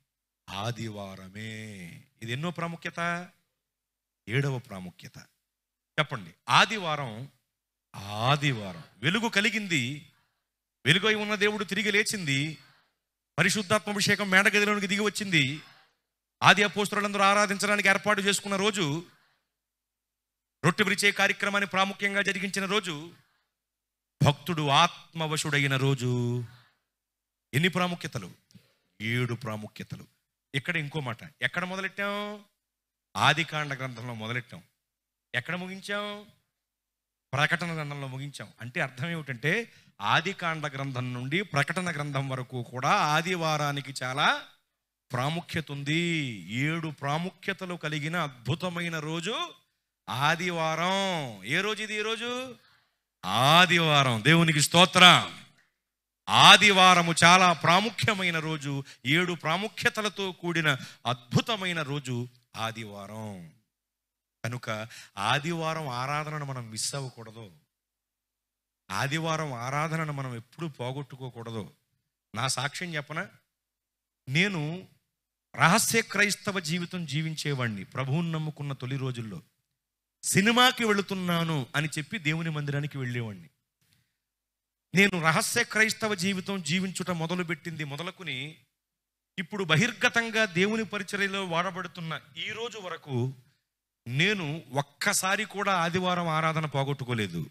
ఆదివారమే. ఇది ఎన్నో ప్రాముఖ్యత? ఏడవ ప్రాముఖ్యత. చెప్పండి. ఆదివారం, ఆదివారం వెలుగు కలిగింది, వెలుగై ఉన్న దేవుడు తిరిగి లేచింది, పరిశుద్ధాత్మాభిషేకం మేడగదిలోనికి దిగి వచ్చింది, ఆది అపోస్తలులందరూ ఆరాధించడానికి ఏర్పాటు చేసుకున్న రోజు, రొట్టె విరిచే కార్యక్రమాన్ని ప్రాముఖ్యంగా జరిగించిన రోజు, భక్తుడు ఆత్మవశుడైన రోజు. ఎన్ని ప్రాముఖ్యతలు? ఏడు ప్రాముఖ్యతలు. ఇక్కడ ఇంకో మాట. ఎక్కడ మొదలెట్టాం? ఆదికాండ గ్రంథంలో మొదలెట్టాం. ఎక్కడ ముగించాం? ప్రకటన గ్రంథంలో ముగించాం. అంటే అర్థం ఏమిటంటే ఆదికాండ గ్రంథం నుండి ప్రకటన గ్రంథం వరకు కూడా ఆదివారానికి చాలా ప్రాముఖ్యత ఉంది. ఏడు ప్రాముఖ్యతలు కలిగిన అద్భుతమైన రోజు ఆదివారం. ఏ రోజు ఇది? ఈ రోజు ఆదివారం. దేవునికి స్తోత్రం. ఆదివారము చాలా ప్రాముఖ్యమైన రోజు. ఏడు ప్రాముఖ్యతలతో కూడిన అద్భుతమైన రోజు ఆదివారం. కనుక ఆదివారం ఆరాధనను మనం మిస్ అవ్వకూడదు. ఆదివారం ఆరాధనను మనం ఎప్పుడూ పోగొట్టుకోకూడదు. నా సాక్ష్యం చెప్పనా? నేను రహస్య క్రైస్తవ జీవితం జీవించేవాడిని. ప్రభువుని నమ్ముకున్న తొలి రోజుల్లో సినిమాకి వెళుతున్నాను అని చెప్పి దేవుని మందిరానికి వెళ్ళేవాడిని. నేను రహస్య క్రైస్తవ జీవితం జీవించుట మొదలుపెట్టింది మొదలుకుని ఇప్పుడు బహిర్గతంగా దేవుని పరిచర్యలో వాడబడుతున్న ఈ రోజు వరకు నేను ఒక్కసారి కూడా ఆదివారం ఆరాధన పోగొట్టుకోలేదు.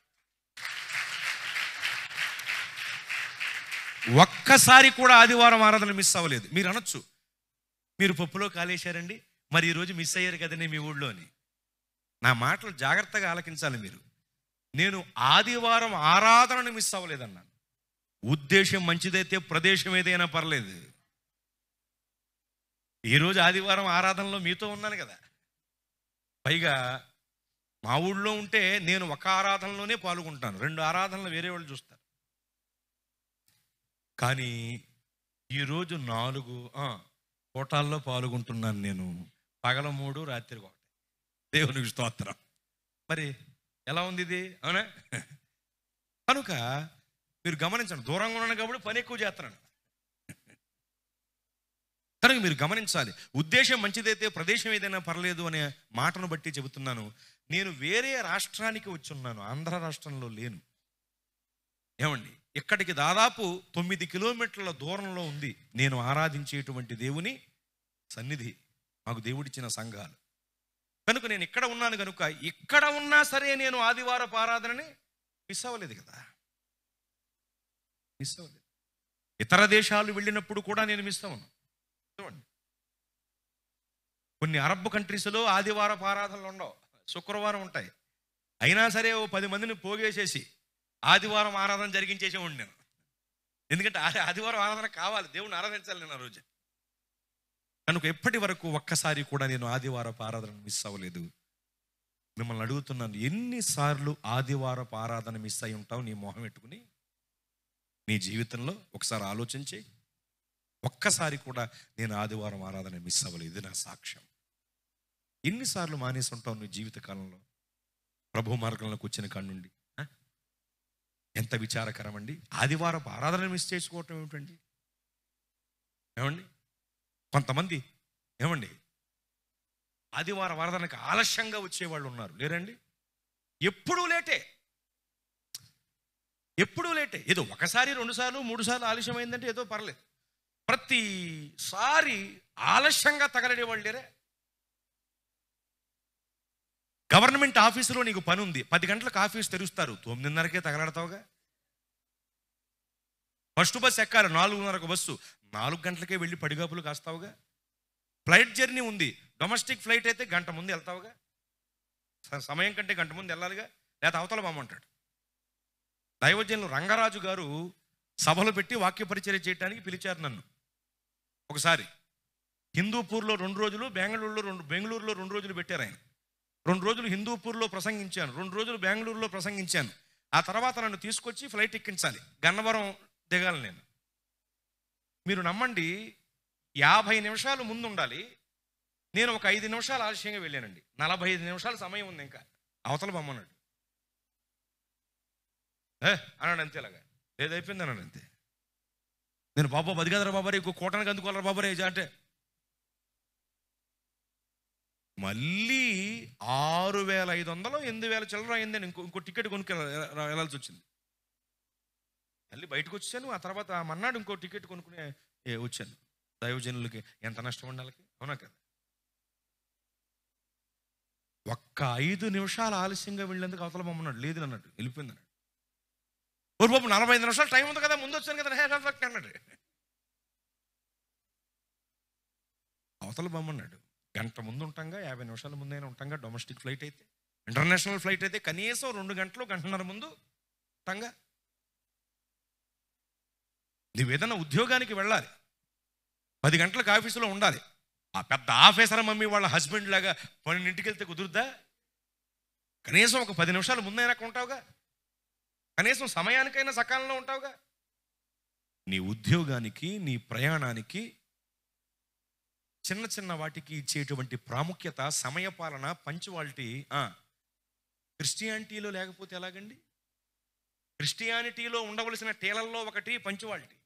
ఒక్కసారి కూడా ఆదివారం ఆరాధన మిస్ అవ్వలేదు. మీరు అనొచ్చు, మీరు పప్పులో కాలేశారండి, మరి ఈరోజు మిస్ అయ్యారు కదండి మీ ఊళ్ళో అని. నా మాటలు జాగ్రత్తగా ఆలకించాలి మీరు. నేను ఆదివారం ఆరాధనను మిస్ అవ్వలేదన్నాను. ఉద్దేశం మంచిదైతే ప్రదేశం ఏదైనా పర్లేదు. ఈరోజు ఆదివారం ఆరాధనలో మీతో ఉన్నాను కదా. పైగా మా ఊళ్ళో ఉంటే నేను ఒక ఆరాధనలోనే పాల్గొంటాను, రెండు ఆరాధనలు వేరే వాళ్ళు చూస్తారు. కానీ ఈరోజు నాలుగు కోటాల్లో పాల్గొంటున్నాను నేను. పగల మూడు, రాత్రి ఒకటి. దేవునికి స్తోత్రం. మరి ఎలా ఉంది ఇది? అవునా? కనుక మీరు గమనించండి. దూరంగా ఉన్నాను కాబట్టి పని ఎక్కువ చేస్తున్నాను. కనుక మీరు గమనించాలి. ఉద్దేశం మంచిదైతే ప్రదేశం ఏదైనా పర్లేదు అనే మాటను బట్టి చెబుతున్నాను. నేను వేరే రాష్ట్రానికి వచ్చి ఉన్నాను, ఆంధ్ర రాష్ట్రంలో లేను. ఏమండి, ఇక్కడికి దాదాపు తొమ్మిది కిలోమీటర్ల దూరంలో ఉంది నేను ఆరాధించేటువంటి దేవుని సన్నిధి, మాకు దేవుడిచ్చిన సంఘాలు. కనుక నేను ఇక్కడ ఉన్నాను కనుక ఇక్కడ ఉన్నా సరే నేను ఆదివారపు ఆరాధనని మిస్ అవ్వలేదు కదా. మిస్ అవ్వలేదు. ఇతర దేశాలు వెళ్ళినప్పుడు కూడా నేను మిస్ అవ్వను. చూడండి, కొన్ని అరబ్ కంట్రీస్లో ఆదివారపు ఆరాధనలు ఉండవు, శుక్రవారం ఉంటాయి. అయినా సరే ఓ పది మందిని పోగేసేసి ఆదివారం ఆరాధన జరిగించేసేవాడిని నేను. ఎందుకంటే ఆదివారం ఆరాధన కావాలి, దేవుని ఆరాధించాలి నేను ఆ రోజు. కనుక ఎప్పటి వరకు ఒక్కసారి కూడా నేను ఆదివారపు ఆరాధన మిస్ అవ్వలేదు. మిమ్మల్ని అడుగుతున్నాను, ఎన్నిసార్లు ఆదివారపు ఆరాధన మిస్ అయి ఉంటావు నీ మొహం పెట్టుకుని నీ జీవితంలో? ఒకసారి ఆలోచించి. ఒక్కసారి కూడా నేను ఆదివారం ఆరాధన మిస్ అవ్వలేదు. ఇది నా సాక్ష్యం. ఎన్నిసార్లు మానేసి ఉంటావు నీ జీవిత కాలంలో? ప్రభు మార్గంలోకి వచ్చిన కాడి నుండి. ఎంత విచారకరం అండి. ఆదివారపు ఆరాధన మిస్ చేసుకోవటం ఏమిటండి? ఏమండి, కొంతమంది ఏమండి ఆదివారం ఆరాధనకు ఆలస్యంగా వచ్చేవాళ్ళు ఉన్నారు, లేరండి? ఎప్పుడూ లేటే, ఎప్పుడూ లేటే. ఏదో ఒకసారి రెండు సార్లు మూడు సార్లు ఆలస్యమైందంటే ఏదో పర్లేదు. ప్రతిసారి ఆలస్యంగా తగలడే వాళ్ళు లేరే? గవర్నమెంట్ ఆఫీసులో నీకు పని ఉంది, పది గంటలకు ఆఫీస్ తెరుస్తారు, తొమ్మిదిన్నరకే తగలడతావుగా. ఫస్ట్ బస్సు ఎక్కాలి, నాలుగున్నరకు బస్సు, నాలుగు గంటలకే వెళ్ళి పడిగాపులు కాస్తావుగా. ఫ్లైట్ జర్నీ ఉంది, డొమెస్టిక్ ఫ్లైట్ అయితే గంట ముందు వెళ్తావుగా. సమయం కంటే గంట ముందు వెళ్ళాలిగా, లేదా అవతల బామ్మంటాడు. దైవజనులు రంగరాజు గారు సభలు పెట్టి వాక్య పరిచర్య చేయడానికి పిలిచారు నన్ను. ఒకసారి హిందూపూర్లో రెండు రోజులు, బెంగళూరులో రెండు బెంగళూరులో రెండు రోజులు పెట్టారు ఆయన. రెండు రోజులు హిందూపూర్లో ప్రసంగించాను, రెండు రోజులు బెంగళూరులో ప్రసంగించాను. ఆ తర్వాత నన్ను తీసుకొచ్చి ఫ్లైట్ ఎక్కించాలి, గన్నవరం దిగాలి నేను. మీరు నమ్మండి, యాభై నిమిషాలు ముందు ఉండాలి, నేను ఒక ఐదు నిమిషాలు ఆలస్యంగా వెళ్ళానండి. నలభై ఐదు నిమిషాల సమయం ఉంది, ఇంకా అవతల బొమ్మన్నాడు ఏ అన్నాడు. అంతేలాగా ఏదైపోయింది అన్నాడు. అంతే. నేను బాబా బతికాదరా బాబారే, ఇంకో కోటానికి అందుకోవాలరా బాబారే అంటే మళ్ళీ ఆరు వేల ఐదు వందలు ఎనిమిది వేల చిల్లర అయిందని ఇంకో ఇంకో టికెట్ కొనుక్కు వెళ్ళాల్సి వచ్చింది. మళ్ళీ బయటకు వచ్చాను. ఆ తర్వాత మన్నాడు ఇంకో టికెట్ కొనుక్కుని వచ్చాను. దైవజనులకి ఎంత నష్టం ఉండాలి, అవునా కదా? ఒక్క ఐదు నిమిషాలు ఆలస్యంగా వెళ్ళేందుకు అవతల బొమ్మన్నాడు, లేదు అన్నాడు, వెళ్ళిపోయింది అన్నాడు. ఓ బాబు నలభై ఐదు నిమిషాలు టైం ఉంది కదా, ముందు వచ్చాను కదా అన్నాడు. అవతల బొమ్మన్నాడు, గంట ముందు ఉంటాంగా, యాభై నిమిషాల ముందైనా ఉంటాంగా. డొమెస్టిక్ ఫ్లైట్ అయితే, ఇంటర్నేషనల్ ఫ్లైట్ అయితే కనీసం రెండు గంటలు గంటన్నర ముందు ఉంటాంగా. నువ్వు ఏదైనా ఉద్యోగానికి వెళ్ళాలి, పది గంటలకు ఆఫీసులో ఉండాలి. ఆ పెద్ద ఆఫీసర్ మమ్మీ వాళ్ళ హస్బెండ్ లాగా పన్నెండింటికి వెళ్తే కుదురుద్దా? కనీసం ఒక పది నిమిషాలు ముందైనా ఉంటావుగా, కనీసం సమయానికైనా సకాలంలో ఉంటావుగా. నీ ఉద్యోగానికి, నీ ప్రయాణానికి, చిన్న చిన్న వాటికి ఇచ్చేటువంటి ప్రాముఖ్యత, సమయపాలన, పంచువాలిటీ క్రిస్టియానిటీలో లేకపోతే ఎలాగండి? క్రిస్టియానిటీలో ఉండవలసిన టీలల్లో ఒకటి పంచువాలిటీ.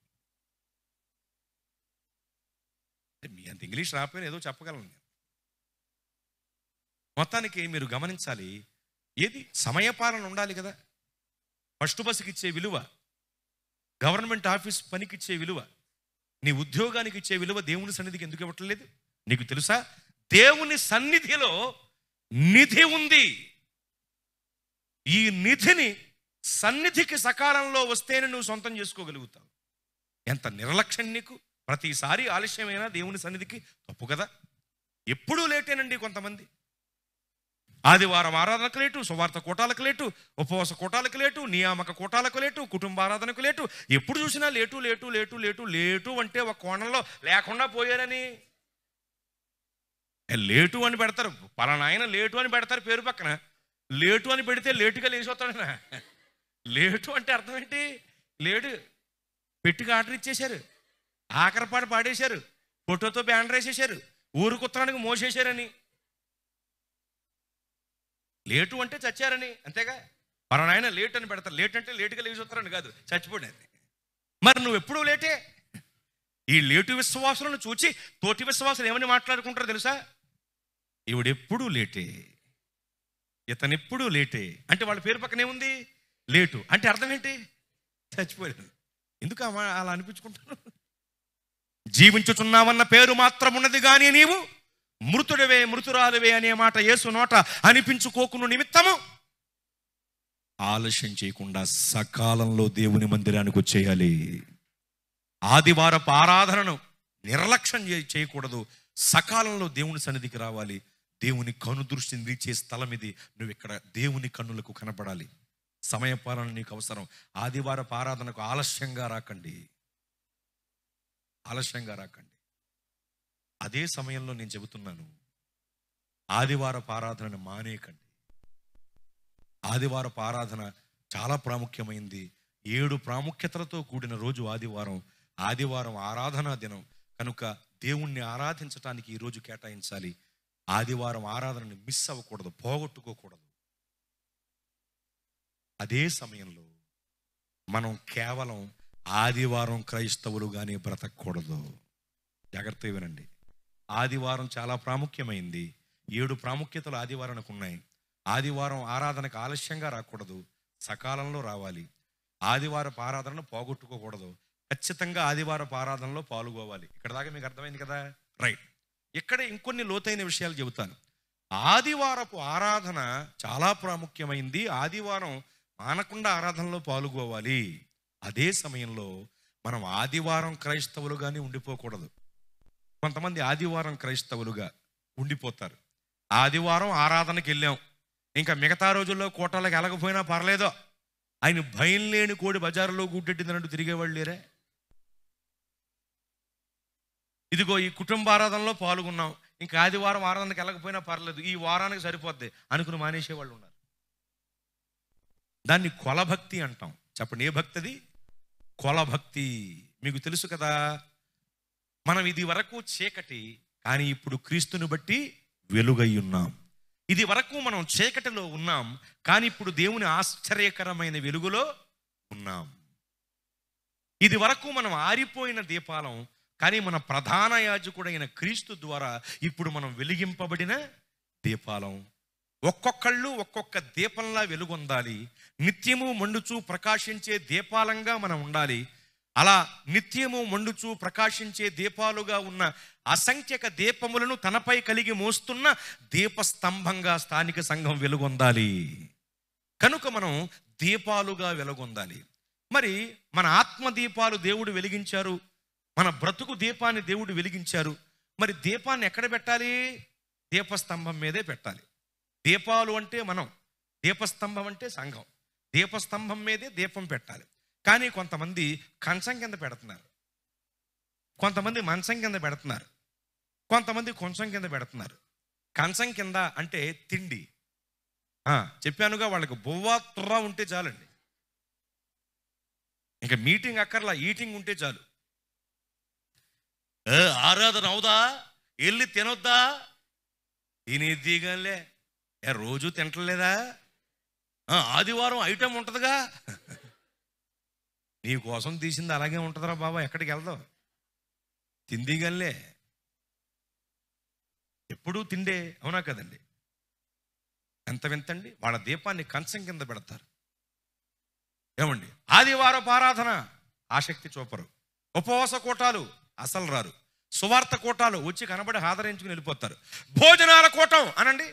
మీ అంత ఇంగ్లీష్ రాకపోయినా ఏదో చెప్పగలను నేను. మొత్తానికి మీరు గమనించాలి, ఏది సమయపాలన ఉండాలి కదా. ఫస్ట్ బస్సుకి ఇచ్చే విలువ, గవర్నమెంట్ ఆఫీస్ పనికి ఇచ్చే విలువ, నీ ఉద్యోగానికి ఇచ్చే విలువ దేవుని సన్నిధికి ఎందుకు ఇవ్వట్లేదు? నీకు తెలుసా? దేవుని సన్నిధిలో నిధి ఉంది. ఈ నిధిని సన్నిధికి సకాలంలో వస్తేనే నువ్వు సొంతం చేసుకోగలుగుతావు. ఎంత నిర్లక్ష్యం నీకు! ప్రతిసారి ఆలస్యమైనా దేవుని సన్నిధికి తప్పు కదా. ఎప్పుడూ లేటేనండి కొంతమంది. ఆదివారం ఆరాధనకు లేటు, సువార్త కూటాలకు లేటు, ఉపవాస కూటాలకు లేటు, నియామక కూటాలకు లేటు, కుటుంబ ఆరాధనకు లేటు. ఎప్పుడు చూసినా late late late late late అంటే ఒక కోణంలో లేకుండా పోయారని. లేటు అని పెడతారు, పలానా ఆయన లేటు అని పెడతారు పేరు పక్కన. లేటు అని పెడితే లేటుగా లేచిపోతాడనా? లేటు అంటే అర్థం ఏంటి? లేడు పెట్టికి ఆర్డర్ ఇచ్చేశారు, ఆఖరిపాటు పాడేశారు, ఫోటోతో బ్యానర్ వేసేశారు, ఊరికి ఉత్తరానికి మోసేశారని. లేటు అంటే చచ్చారని, అంతేగా. పలానా ఆయన లేట్ అని పెడతారు. లేట్ అంటే లేటుగా లేచిపోతారని కాదు, చచ్చిపోయాడు. మరి నువ్వు ఎప్పుడూ లేటే. ఈ లేటు విశ్వాసులను చూచి తోటి విశ్వాసులు ఏమని మాట్లాడుకుంటారో తెలుసా? ఈవిడెప్పుడూ లేటే, ఇతనెప్పుడూ లేటే. అంటే వాళ్ళ పేరు పక్కనే ఉంది లేటు అంటే అర్థం ఏంటి? చచ్చిపోయాడు. ఎందుకు అలా అనిపించుకుంటాను? జీవించుచున్నావన్న పేరు మాత్రం ఉన్నది కానీ నీవు మృతుడివే, మృతురాలువే అనే మాట యేసు నోట అనిపించుకోకును నిమిత్తము ఆలస్యం చేయకుండా సకాలంలో దేవుని మందిరానికి వచ్చేయాలి. ఆదివారపు ఆరాధనను నిర్లక్ష్యం చేయకూడదు. సకాలంలో దేవుని సన్నిధికి రావాలి. దేవుని కను దృష్టిని నిలిచే స్థలం ఇది. నువ్వు ఇక్కడ దేవుని కన్నులకు కనపడాలి. సమయపాలన నీకు అవసరం. ఆదివారపు ఆరాధనకు ఆలస్యంగా రాకండి, ఆలస్యంగా రాకండి. అదే సమయంలో నేను చెబుతున్నాను, ఆదివారపు ఆరాధనను మానేయకండి. ఆదివారపు ఆరాధన చాలా ప్రాముఖ్యమైంది. ఏడు ప్రాముఖ్యతలతో కూడిన రోజు ఆదివారం. ఆదివారం ఆరాధనా దినం కనుక దేవుణ్ణి ఆరాధించటానికి ఈరోజు కేటాయించాలి. ఆదివారం ఆరాధనని మిస్ అవ్వకూడదు, పోగొట్టుకోకూడదు. అదే సమయంలో మనం కేవలం ఆదివారం క్రైస్తవులుగానే బ్రతకూడదు. జాగ్రత్తగా వినండి. ఆదివారం చాలా ప్రాముఖ్యమైంది. ఏడు ప్రాముఖ్యతలు ఆదివారానికి ఉన్నాయి. ఆదివారం ఆరాధనకు ఆలస్యంగా రాకూడదు, సకాలంలో రావాలి. ఆదివారపు ఆరాధనను పోగొట్టుకోకూడదు. ఖచ్చితంగా ఆదివారపు ఆరాధనలో పాల్గొవాలి. ఇక్కడ దాకా మీకు అర్థమైంది కదా? రైట్. ఇక్కడ ఇంకొన్ని లోతైన విషయాలు చెబుతాను. ఆదివారపు ఆరాధన చాలా ప్రాముఖ్యమైంది. ఆదివారం మానకుండా ఆరాధనలో పాల్గొవాలి. అదే సమయంలో మనం ఆదివారం క్రైస్తవులుగానే ఉండిపోకూడదు. కొంతమంది ఆదివారం క్రైస్తవులుగా ఉండిపోతారు. ఆదివారం ఆరాధనకి వెళ్ళాం, ఇంకా మిగతా రోజుల్లో కోటాలకు వెళ్ళకపోయినా పర్లేదో, ఆయన భయం లేని కోడి బజారులో గుడ్డెట్టిందన్నట్టు తిరిగేవాళ్ళు లేరే. ఇదిగో ఈ కుటుంబ ఆరాధనలో పాల్గొన్నాం, ఇంకా ఆదివారం ఆరాధనకి వెళ్ళకపోయినా పర్లేదు, ఈ వారానికి సరిపోద్ది అనుకుని మానేసేవాళ్ళు ఉన్నారు. దాన్ని కొలభక్తి అంటాం. చెప్పండి, ఏ భక్తి అది? కొలభక్తి. మీకు తెలుసు కదా, మనం ఇది వరకు చీకటి, కానీ ఇప్పుడు క్రీస్తుని బట్టి వెలుగై ఉన్నాం. ఇది వరకు మనం చీకటిలో ఉన్నాం, కానీ ఇప్పుడు దేవుని ఆశ్చర్యకరమైన వెలుగులో ఉన్నాం. ఇది వరకు మనం ఆరిపోయిన దీపాలం, కానీ మన ప్రధాన యాజకుడైన క్రీస్తు ద్వారా ఇప్పుడు మనం వెలిగింపబడిన దీపాలం. ఒక్కొక్కళ్ళు ఒక్కొక్క దీపంలా వెలుగొందాలి. నిత్యము మండుచూ ప్రకాశించే దీపాలంగా మనం ఉండాలి. అలా నిత్యము మండుచూ ప్రకాశించే దీపాలుగా ఉన్న అసంఖ్యక దీపములను తనపై కలిగి మోస్తున్న దీపస్తంభంగా స్థానిక సంఘం వెలుగొందాలి. కనుక మనం దీపాలుగా వెలుగొందాలి. మరి మన ఆత్మదీపాలు దేవుడు వెలిగించారు, మన బ్రతుకు దీపాన్ని దేవుడు వెలిగించారు. మరి దీపాన్ని ఎక్కడ పెట్టాలి? దీపస్తంభం మీదే పెట్టాలి. దీపాలు అంటే మనం, దీపస్తంభం అంటే సంఘం. దీపస్తంభం మీదే దీపం పెట్టాలి. కానీ కొంతమంది కంచం కింద పెడుతున్నారు, కొంతమంది మంచం కింద పెడుతున్నారు, కొంతమంది కొంచెం కింద పెడుతున్నారు. కంచం కింద అంటే తిండి. చెప్పానుగా, వాళ్ళకి బొవ్వ తుర్ర ఉంటే చాలండి, ఇంకా మీటింగ్ అక్కర్లా, ఈటింగ్ ఉంటే చాలు. ఆరాధన అవుదా, వెళ్ళి తినొద్దా, తినేదిగానే రోజు తింటలేదా, ఆదివారం ఐటెం ఉంటుందిగా, నీ కోసం తీసింది అలాగే ఉంటుందిరా బాబా, ఎక్కడికి వెళ్దాం, తిందిగానే ఎప్పుడూ తిండే. అవునా కదండి? ఎంత వింతండి. వాళ్ళ దీపాన్ని కంచం కింద పెడతారు. ఏమండి, ఆదివారపు ఆరాధన ఆసక్తి చూపరు, ఉపవాస కూటాలు అసలు రారు, సువార్త కూటాలు వచ్చి కనబడి ఆదరించుకుని వెళ్ళిపోతారు. భోజనాల కూటం అనండి,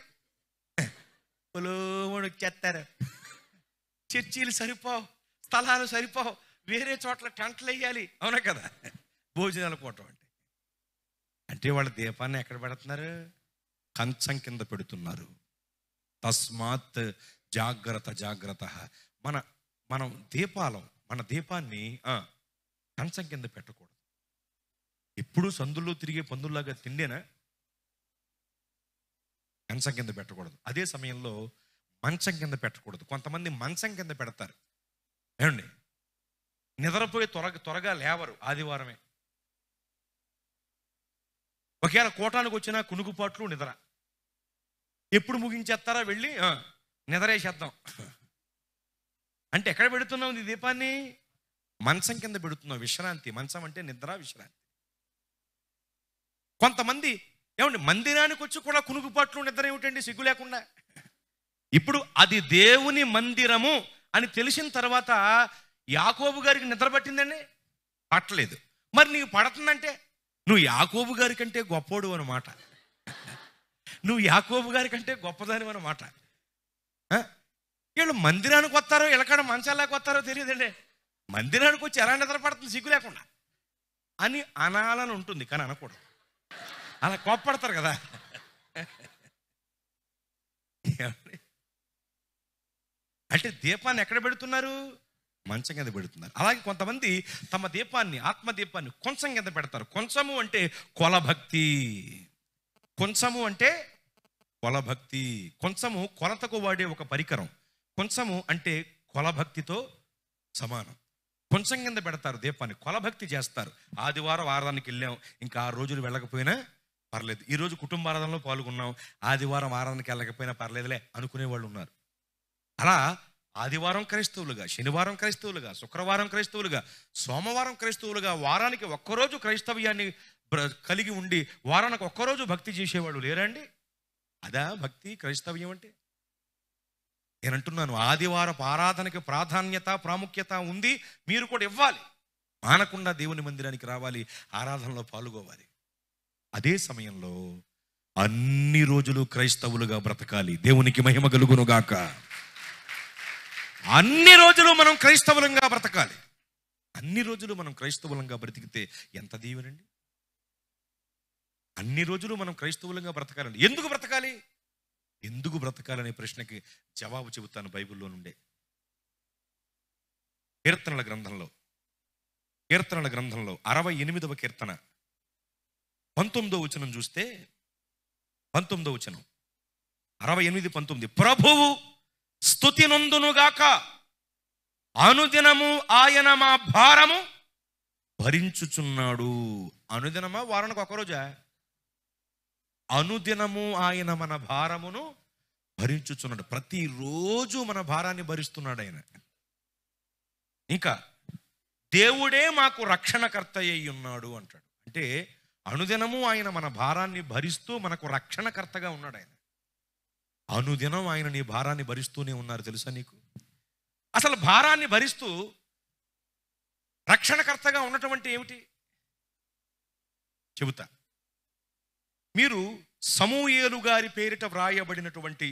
చేస్తారు. చర్చీలు సరిపోవు, స్థలాలు సరిపోవు, వేరే చోట్ల టెంట్లు వేయాలి. అవునా కదా? భోజనాల కూటం అంటే అంటే వాళ్ళ దీపాన్ని ఎక్కడ పెడుతున్నారు? కంచం కింద పెడుతున్నారు. తస్మాత్ జాగ్రత్త జాగ్రత్త. మన మనం దీపాలం, మన దీపాన్ని కంచం కింద పెట్టకూడదు. ఎప్పుడు సందుల్లో తిరిగే పందుల్లాగా తిండేనా? కంచం కింద పెట్టకూడదు. అదే సమయంలో మంచం కింద పెట్టకూడదు. కొంతమంది మంచం కింద పెడతారు. ఏమండి, నిద్రపోయి త్వరగా త్వరగా లేవరు ఆదివారమే. ఒకవేళ కోటానికి వచ్చినా కునుకుపాట్లు, నిద్ర. ఎప్పుడు ముగించేస్తారా వెళ్ళి నిద్రేసేద్దాం అంటే ఎక్కడ పెడుతున్నావు ఈ దీపాన్ని? మంచం కింద పెడుతున్నావు. విశ్రాంతి. మంచం అంటే నిద్ర, విశ్రాంతి. కొంతమంది ఏమండి మందిరానికి వచ్చి కూడా కునుకుపాట్లు, నిద్ర ఏమిటండి సిగ్గు లేకుండా. ఇప్పుడు అది దేవుని మందిరము అని తెలిసిన తర్వాత యాకోబు గారికి నిద్ర పట్టిందండి? పట్టలేదు. మరి నీకు పడుతుందంటే నువ్వు యాకోబు గారి కంటే గొప్పోడు అన్నమాట, నువ్వు యాకోబు గారి కంటే గొప్పదాని అన్నమాట. వీళ్ళు మందిరానికి వస్తారో ఎలకాడ మంచాలకు వస్తారో తెలియదండి. మందిరానికి వచ్చి ఎలా నిద్ర పడుతుంది సిగ్గు లేకుండా అని అనాలని ఉంటుంది, కానీ అనకూడదు. అలా కోప్పడతారు కదా. అంటే దీపాన్ని ఎక్కడ పెడుతున్నారు? మంచం కింద పెడుతున్నారు. అలాగే కొంతమంది తమ దీపాన్ని, ఆత్మదీపాన్ని కొంచెం కింద పెడతారు. కొంచెము అంటే కొలభక్తి. కొంచెము అంటే కొలభక్తి. కొంచెము కొలతకు వాడే ఒక పరికరం. కొంచెము అంటే కొలభక్తితో సమానం. కొంచెం కింద పెడతారు దీపాన్ని, కొలభక్తి చేస్తారు. ఆదివారం ఆరాధనకి వెళ్ళాం, ఇంకా ఆరు రోజులు వెళ్ళకపోయినా పర్లేదు, ఈరోజు కుటుంబ ఆరాధనలో పాల్గొన్నాం, ఆదివారం ఆరాధనకి వెళ్ళకపోయినా పర్లేదులే అనుకునే వాళ్ళు ఉన్నారు. అలా ఆదివారం క్రైస్తవులుగా, శనివారం క్రైస్తవులుగా, శుక్రవారం క్రైస్తవులుగా, సోమవారం క్రైస్తవులుగా, వారానికి ఒక్కరోజు క్రైస్తవ్యాన్ని కలిగి ఉండి వారానికి ఒక్కరోజు భక్తి చేసేవాళ్ళు లేరండి? అదా భక్తి, క్రైస్తవ్యం అంటే? నేను అంటున్నాను, ఆదివారపు ఆరాధనకి ప్రాధాన్యత, ప్రాముఖ్యత ఉంది. మీరు కూడా ఇవ్వాలి. మానకుండా దేవుని మందిరానికి రావాలి, ఆరాధనలో పాల్గొవాలి. అదే సమయంలో అన్ని రోజులు క్రైస్తవులుగా బ్రతకాలి. దేవునికి మహిమ కలుగును గాక. అన్ని రోజులు మనం క్రైస్తవులంగా బ్రతకాలి. అన్ని రోజులు మనం క్రైస్తవులంగా బ్రతికితే ఎంత దీవెనండి. అన్ని రోజులు మనం క్రైస్తవులంగా బ్రతకాలండి. ఎందుకు బ్రతకాలి? ఎందుకు బ్రతకాలనే ప్రశ్నకి జవాబు చెబుతాను బైబిల్లో నుండే. కీర్తనల గ్రంథంలో కీర్తనల గ్రంథంలో అరవై ఎనిమిదవ కీర్తన పంతొమ్మిదో వచనం చూస్తే, పంతొమ్మిదో వచనం, అరవై ఎనిమిది పంతొమ్మిది. ప్రభువు స్తుతి నొందునుగాక, అనుదినము ఆయన మా భారము భరించుచున్నాడు. అనుదినమా, వారానికి ఒకరోజా? అనుదినము ఆయన మన భారమును భరించుచున్నాడు. ప్రతిరోజు మన భారాన్ని భరిస్తున్నాడు ఆయన. ఇంకా దేవుడే మాకు రక్షణకర్త అయి ఉన్నాడు అంటాడు. అంటే అనుదినము ఆయన మన భారాన్ని భరిస్తూ మనకు రక్షణకర్తగా ఉన్నాడు ఆయన. అనుదినం ఆయన నీ భారాన్ని భరిస్తూనే ఉన్నారు. తెలుసా నీకు? అసలు భారాన్ని భరిస్తూ రక్షణకర్తగా ఉన్నటువంటి ఏమిటి చెబుతా. మీరు సమూయేలు గారి పేరిట వ్రాయబడినటువంటి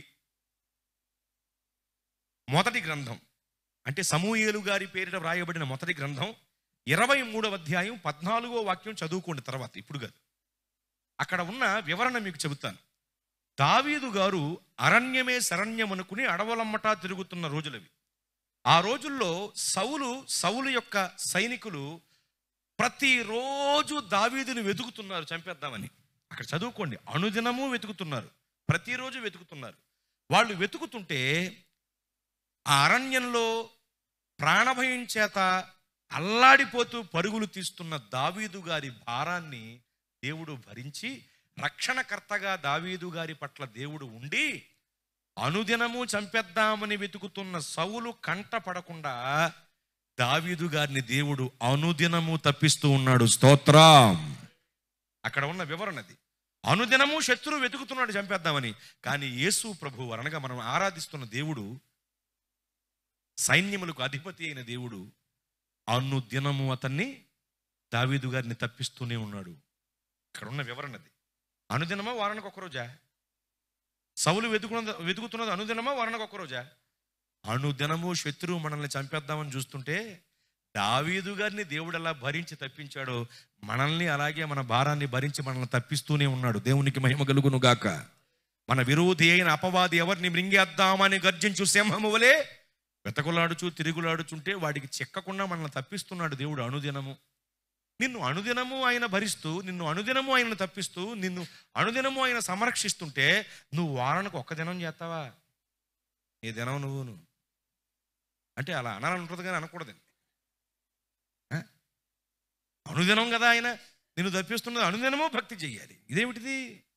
మొదటి గ్రంథం, అంటే సమూయేలు గారి పేరిట వ్రాయబడిన మొదటి గ్రంథం ఇరవై మూడవ అధ్యాయం పద్నాలుగో వాక్యం చదువుకోండి తర్వాత, ఇప్పుడు కాదు. అక్కడ ఉన్న వివరణ మీకు చెబుతాను. దావీదు గారు అరణ్యమే శరణ్యం అనుకుని అడవులమ్మటా తిరుగుతున్న రోజులవి. ఆ రోజుల్లో సౌలు సౌలు యొక్క సైనికులు ప్రతిరోజు దావీదుని వెతుకుతున్నారు చంపేద్దామని. అక్కడ చదువుకోండి, అనుదినము వెతుకుతున్నారు, ప్రతిరోజు వెతుకుతున్నారు. వాళ్ళు వెతుకుతుంటే ఆ అరణ్యంలో ప్రాణభయం చేత అల్లాడిపోతూ పరుగులు తీస్తున్న దావీదు గారి భారాన్ని దేవుడు భరించి, రక్షణకర్తగా దావీదు గారి పట్ల దేవుడు ఉండి అనుదినము చంపేద్దామని వెతుకుతున్న సౌలు కంట పడకుండా దావీదు గారిని దేవుడు అనుదినము తప్పిస్తూ ఉన్నాడు. స్తోత్రం. అక్కడ ఉన్న వివరణది. అనుదినము శత్రువు వెతుకుతున్నాడు చంపేద్దామని, కానీ యేసు ప్రభు అనగా మనం ఆరాధిస్తున్న దేవుడు, సైన్యములకు అధిపతి అయిన దేవుడు అనుదినము అతన్ని దావీదు గారిని తప్పిస్తూనే ఉన్నాడు. ఇక్కడ ఉన్న వివరణది. అనుదినమా వారానికి ఒక్కరోజా? సౌలు వెతుకున్న వెతుకుతున్నది అనుదినమా వారానికి ఒక్కరోజా? అనుదినము శత్రువు మనల్ని చంపేద్దామని చూస్తుంటే దావీదు గారిని దేవుడు ఎలా భరించి తప్పించాడో మనల్ని అలాగే మన భారాన్ని భరించి మనల్ని తప్పిస్తూనే ఉన్నాడు. దేవునికి మహిమ కలుగును గాక. మన విరోధి అయిన అపవాది ఎవరిని మృంగేద్దామని గర్జించు సింహము వలె వెతకులాడుచు తిరుగులాడుచుంటే వాడికి చిక్కకుండా మనల్ని తప్పిస్తున్నాడు దేవుడు అనుదినము. నిన్ను అనుదినము ఆయన భరిస్తూ, నిన్ను అనుదినము ఆయన తప్పిస్తూ, నిన్ను అనుదినము ఆయన సంరక్షిస్తుంటే నువ్వు వారానికి ఒక్క దినం చేస్తావా? ఏ దినం నువ్వును అంటే అలా అనాలని ఉంటుంది కానీ అనకూడదండి. అనుదినం కదా ఆయన నిన్ను తప్పిస్తున్నది, అనుదినము భక్తి చెయ్యాలి. ఇదేమిటిది?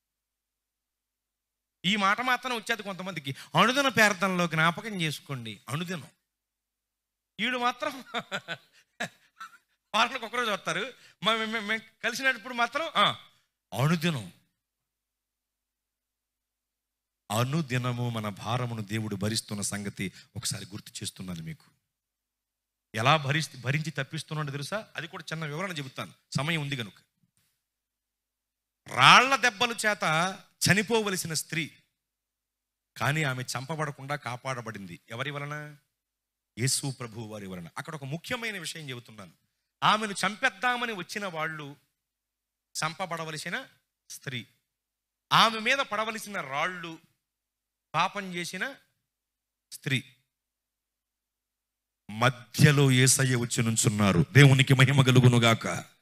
ఈ మాట మాత్రం వచ్చేది కొంతమందికి. అనుదిన ప్రార్థనలో జ్ఞాపకం చేసుకోండి. అనుదినం వీడు మాత్రం వారానికి ఒకరోజు వస్తారు, మేము కలిసినప్పుడు మాత్రం అనుదినం. అనుదినము మన భారమును దేవుడు భరిస్తున్న సంగతి ఒకసారి గుర్తు చేస్తున్నాను మీకు. ఎలా భరి భరించి తప్పిస్తున్నాడో తెలుసా? అది కూడా చిన్న వివరణ చెబుతాను, సమయం ఉంది కనుక. రాళ్ల దెబ్బల చేత చనిపోవలసిన స్త్రీ, కానీ ఆమె చంపబడకుండా కాపాడబడింది. ఎవరి వలన? యేసు ప్రభువు వారి వలన. అక్కడ ఒక ముఖ్యమైన విషయం చెబుతున్నాను. ఆమెను చంపేద్దామని వచ్చిన వాళ్ళు చంపబడవలసిన స్త్రీ, ఆమె మీద పడవలసిన రాళ్ళు పాపం చేసిన స్త్రీ. మధ్యలో యేసయ్య వచ్చి నుంచున్నారు. దేవునికి మహిమ కలుగునుగాక.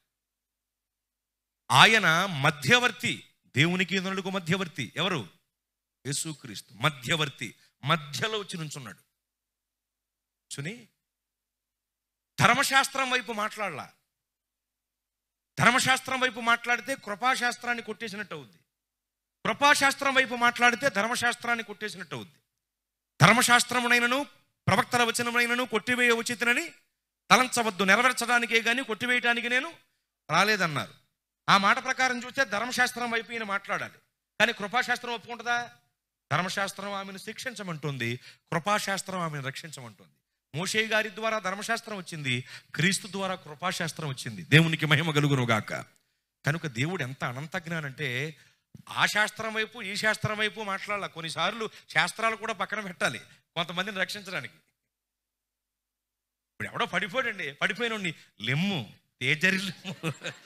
ఆయన మధ్యవర్తి, దేవునికి నరులకు మధ్యవర్తి. ఎవరు? యేసుక్రీస్తు మధ్యవర్తి. మధ్యలో వచ్చి నుంచున్నాడు. చూని ధర్మశాస్త్రం వైపు మాట్లాడలా. ధర్మశాస్త్రం వైపు మాట్లాడితే కృపాశాస్త్రాన్ని కొట్టేసినట్టు అవుద్ది. కృపాశాస్త్రం వైపు మాట్లాడితే ధర్మశాస్త్రాన్ని కొట్టేసినట్టు అవుద్ది. ధర్మశాస్త్రమునైనను ప్రవక్తల వచనమునైనను కొట్టివేయ ఉచితనని తలంచవద్దు, నెరవేర్చడానికే కానీ కొట్టివేయటానికి నేను రాలేదన్నారు. ఆ మాట ప్రకారం చూస్తే ధర్మశాస్త్రం వైపు ఈయన మాట్లాడాలి, కానీ కృపాశాస్త్రం ఒప్పుకుంటుందా? ధర్మశాస్త్రం ఆమెను శిక్షించమంటుంది, కృపాశాస్త్రం ఆమెను రక్షించమంటుంది. మోషే గారి ద్వారా ధర్మశాస్త్రం వచ్చింది, క్రీస్తు ద్వారా కృపాశాస్త్రం వచ్చింది. దేవునికి మహిమ కలుగును గాక. కనుక దేవుడు ఎంత అనంత జ్ఞానంటే ఆ శాస్త్రం వైపు ఈ శాస్త్రం వైపు మాట్లాడాల. కొన్నిసార్లు శాస్త్రాలు కూడా పక్కన పెట్టాలి కొంతమందిని రక్షించడానికి. ఇప్పుడు ఎవడో పడిపోడండి, పడిపోయినండి లెమ్ము తేజరి లెమ్ము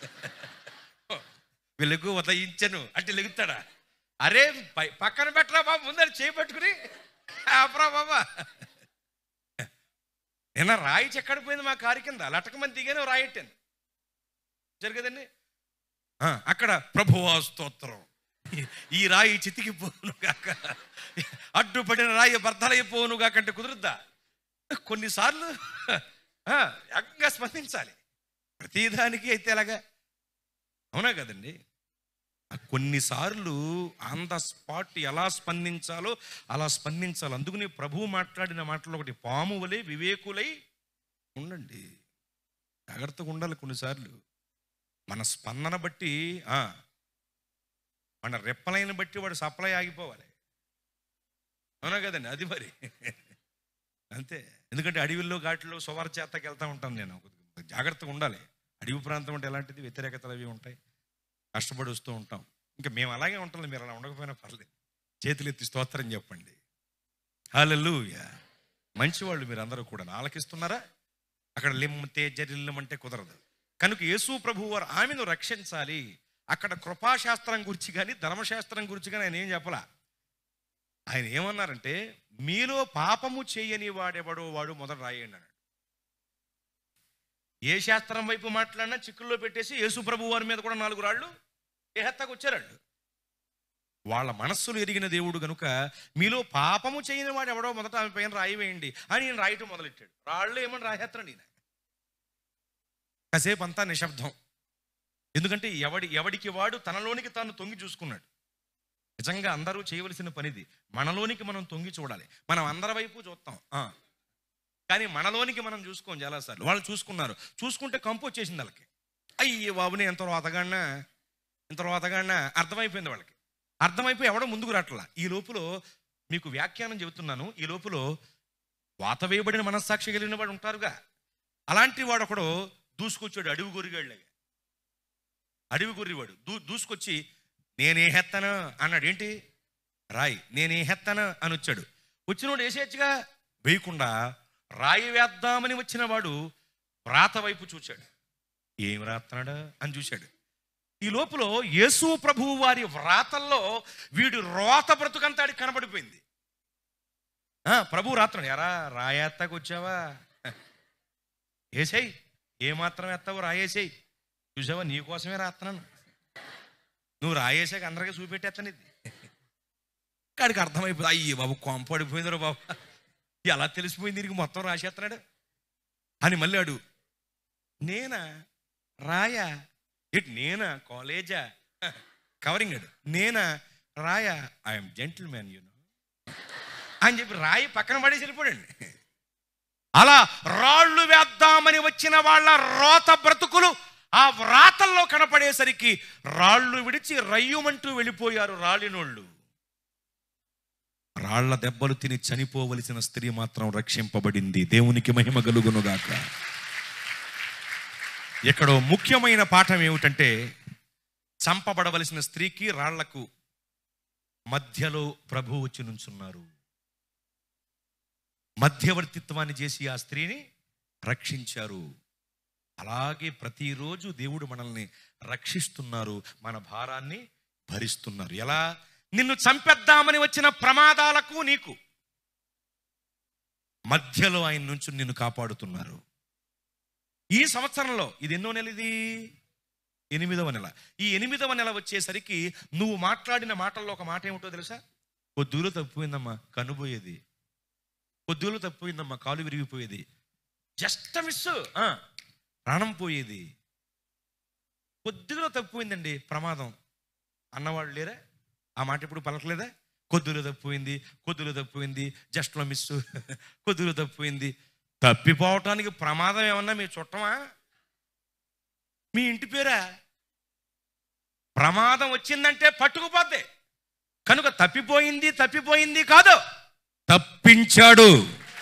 వీళ్ళకు ఉదయించను అంటే లెగుతాడా? అరే పక్కన పెట్టరా బాబు, ముందర చేపట్టుకుని ఆపరా బాబా. నిన్న రాయి చెక్కడిపోయింది మా కారు కింద, లటకమని దిగాను, రాయి ఎట్టాను జరగదండి. అక్కడ ప్రభువా స్తోత్రం, ఈ రాయి చితికిపోను గాక, అడ్డుపడిన రాయి బర్ధలైపోను గాకంటే కుదురుద్దా? కొన్నిసార్లు ఏకంగా స్పందించాలి ప్రతిదానికి. అయితే ఎలాగా? అవునా కదండి? కొన్నిసార్లు ఆన్ ద స్పాట్ ఎలా స్పందించాలో అలా స్పందించాలి. అందుకని ప్రభువు మాట్లాడిన మాటలు ఒకటి, పాము వలె వివేకులై ఉండండి. జాగ్రత్తగా ఉండాలి. కొన్నిసార్లు మన స్పందన బట్టి, మన రెప్పలైన బట్టి వాడు సప్లై ఆగిపోవాలి. అవునా కదండి? అది మరి అంతే. ఎందుకంటే అడవిల్లో ఘాట్లో సువార్ చేతకి వెళ్తూ ఉంటాను నేను. జాగ్రత్తగా ఉండాలి. అడవి ప్రాంతం అంటే ఎలాంటిది, వ్యతిరేకతలు అవి ఉంటాయి, కష్టపడి వస్తూ ఉంటాం. ఇంకా మేము అలాగే ఉంటాం. మీరు అలా ఉండకపోయినా పర్లేదు. చేతులు ఎత్తి స్తోత్రం చెప్పండి. హల్లెలూయా. మంచివాళ్ళు మీరు అందరూ కూడా ఆలకిస్తున్నారా? అక్కడ లిమ్తే జరిల్లమంటే కుదరదు. కనుక యేసు ప్రభువు వారు ఆమెను రక్షించాలి. అక్కడ కృపాశాస్త్రం గురించి కానీ ధర్మశాస్త్రం గురించి కానీ ఆయన ఏం చెప్పలా. ఆయన ఏమన్నారంటే, మీలో పాపము చేయని వాడెవడో వాడు మొదట రాయండి అన్నాడు. ఏ శాస్త్రం వైపు మాట్లాడినా చిక్కుల్లో పెట్టేసి యేసు ప్రభు వారి మీద కూడా నాలుగు రాళ్ళు ఏ హెత్తకు వచ్చారండు. వాళ్ళ మనస్సులు ఎరిగిన దేవుడు కనుక మీలో పాపము చేయని వాడు ఎవడో మొదట ఆమె పైన రాయి వేయండి అని నేను రాయటం మొదలెట్టాడు. రాళ్ళు ఏమని రాయేస్తారండి ఈయన. కాసేపు అంతా నిశ్శబ్దం. ఎందుకంటే ఎవడి ఎవడికి వాడు తనలోనికి తాను తొంగి చూసుకున్నాడు. నిజంగా అందరూ చేయవలసిన పనిది. మనలోనికి మనం తొంగి చూడాలి. మనం అందరి వైపు చూస్తాం, కానీ మనలోనికి మనం చూసుకోం చాలాసార్లు. వాళ్ళు చూసుకున్నారు. చూసుకుంటే కంపు వచ్చేసింది వాళ్ళకి. అయ్యి బాబుని ఎంత రోతగాడినా ఇంత రోతగాడినా అర్థమైపోయింది వాళ్ళకి. అర్థమైపోయి ఎవడో ముందుకు రాట్లా. ఈ లోపులో మీకు వ్యాఖ్యానం చెబుతున్నాను. ఈ లోపులో వాత వేయబడిన మనస్సాక్షి కలిగిన వాడు ఉంటారుగా, అలాంటి వాడు ఒకడు దూసుకొచ్చాడు. అడవి గొర్రెగాళ్ళగా అడవి గొర్రెవాడు దూ దూసుకొచ్చి నేనే హెత్తను అన్నాడు. ఏంటి? రాయి. నేనే హెత్తను అని వచ్చాడు. వచ్చినోడు వేసేయచ్చుగా, వేయకుండా రాయి వేద్దామని వచ్చిన వాడు వ్రాత వైపు చూశాడు. ఏం రాస్తున్నాడా అని చూశాడు. ఈ లోపల యేసు ప్రభువు వారి వ్రాతల్లో వీడు రోత బ్రతుకంతాడి కనబడిపోయింది. ప్రభు రాత్రుడు, ఎరా రాయేత్తకు వచ్చావా, వేసేయి, ఏమాత్రం ఎత్తావు రాయేసేయి, చూసావా నీకోసమే రాస్తున్నాను, నువ్వు రాయేసాక అందరికీ చూపెట్టేస్తాను. ఇది కాడికి అర్థమైపోయింది. అయ్యి బాబు కొంపడిపోయింది రా బాబు, ఎలా తెలిసిపోయింది దీనికి మొత్తం రాసేస్తున్నాడు అని. మళ్ళీ అడు నేనా రాయా, ఇటు నేనా కాలేజా కవరింగ్ అడు, నేనా రాయా, I'm gentleman you know అని చెప్పి రాయి పక్కన పడేసి వెళ్ళిపోడండి. అలా రాళ్ళు వేద్దామని వచ్చిన వాళ్ళ రోత బ్రతుకులు ఆ వ్రాతల్లో కనపడేసరికి రాళ్ళు విడిచి రయ్యుమంటూ వెళ్ళిపోయారు రాలినోళ్ళు. రాళ్ల దెబ్బలు తిని చనిపోవలసిన స్త్రీ మాత్రం రక్షింపబడింది. దేవునికి మహిమ కలుగునుగాక. ఎక్కడో ముఖ్యమైన పాఠం ఏమిటంటే, చంపబడవలసిన స్త్రీకి రాళ్లకు మధ్యలో ప్రభు వచ్చి నుంచున్నారు. మధ్యవర్తిత్వాన్ని చేసి ఆ స్త్రీని రక్షించారు. అలాగే ప్రతిరోజు దేవుడు మనల్ని రక్షిస్తున్నారు, మన భారాన్ని భరిస్తున్నారు. ఎలా? నిన్ను చంపేద్దామని వచ్చిన ప్రమాదాలకు నీకు మధ్యలో ఆయన నుంచి నిన్ను కాపాడుతున్నారు. ఈ సంవత్సరంలో ఇది ఎన్నో నెల? ఇది ఎనిమిదవ నెల. ఈ ఎనిమిదవ నెల వచ్చేసరికి నువ్వు మాట్లాడిన మాటల్లో ఒక మాట ఏమిటో తెలుసా? కొద్దిలో తప్పిపోయిందమ్మా కనుపోయేది, కొద్దిలో తప్పిపోయిందమ్మా కాలు విరిగిపోయేది, జస్ట్ మిస్ ప్రాణం పోయేది, కొద్దిలో తప్పిపోయిందండి ప్రమాదం అన్నవాళ్ళు లేరా? ఆ మాట ఇప్పుడు పలకలేదా? కొద్దిలో తప్పిపోయింది, కొద్దిలో తప్పిపోయింది, జస్ట్లో మిస్, కొద్దిలో తప్పిపోయింది. తప్పిపోవటానికి ప్రమాదం ఏమన్నా మీ చుట్టమా, మీ ఇంటి పేరా? ప్రమాదం వచ్చిందంటే పట్టుకుపోద్ది. కనుక తప్పిపోయింది తప్పిపోయింది కాదు, తప్పించాడు.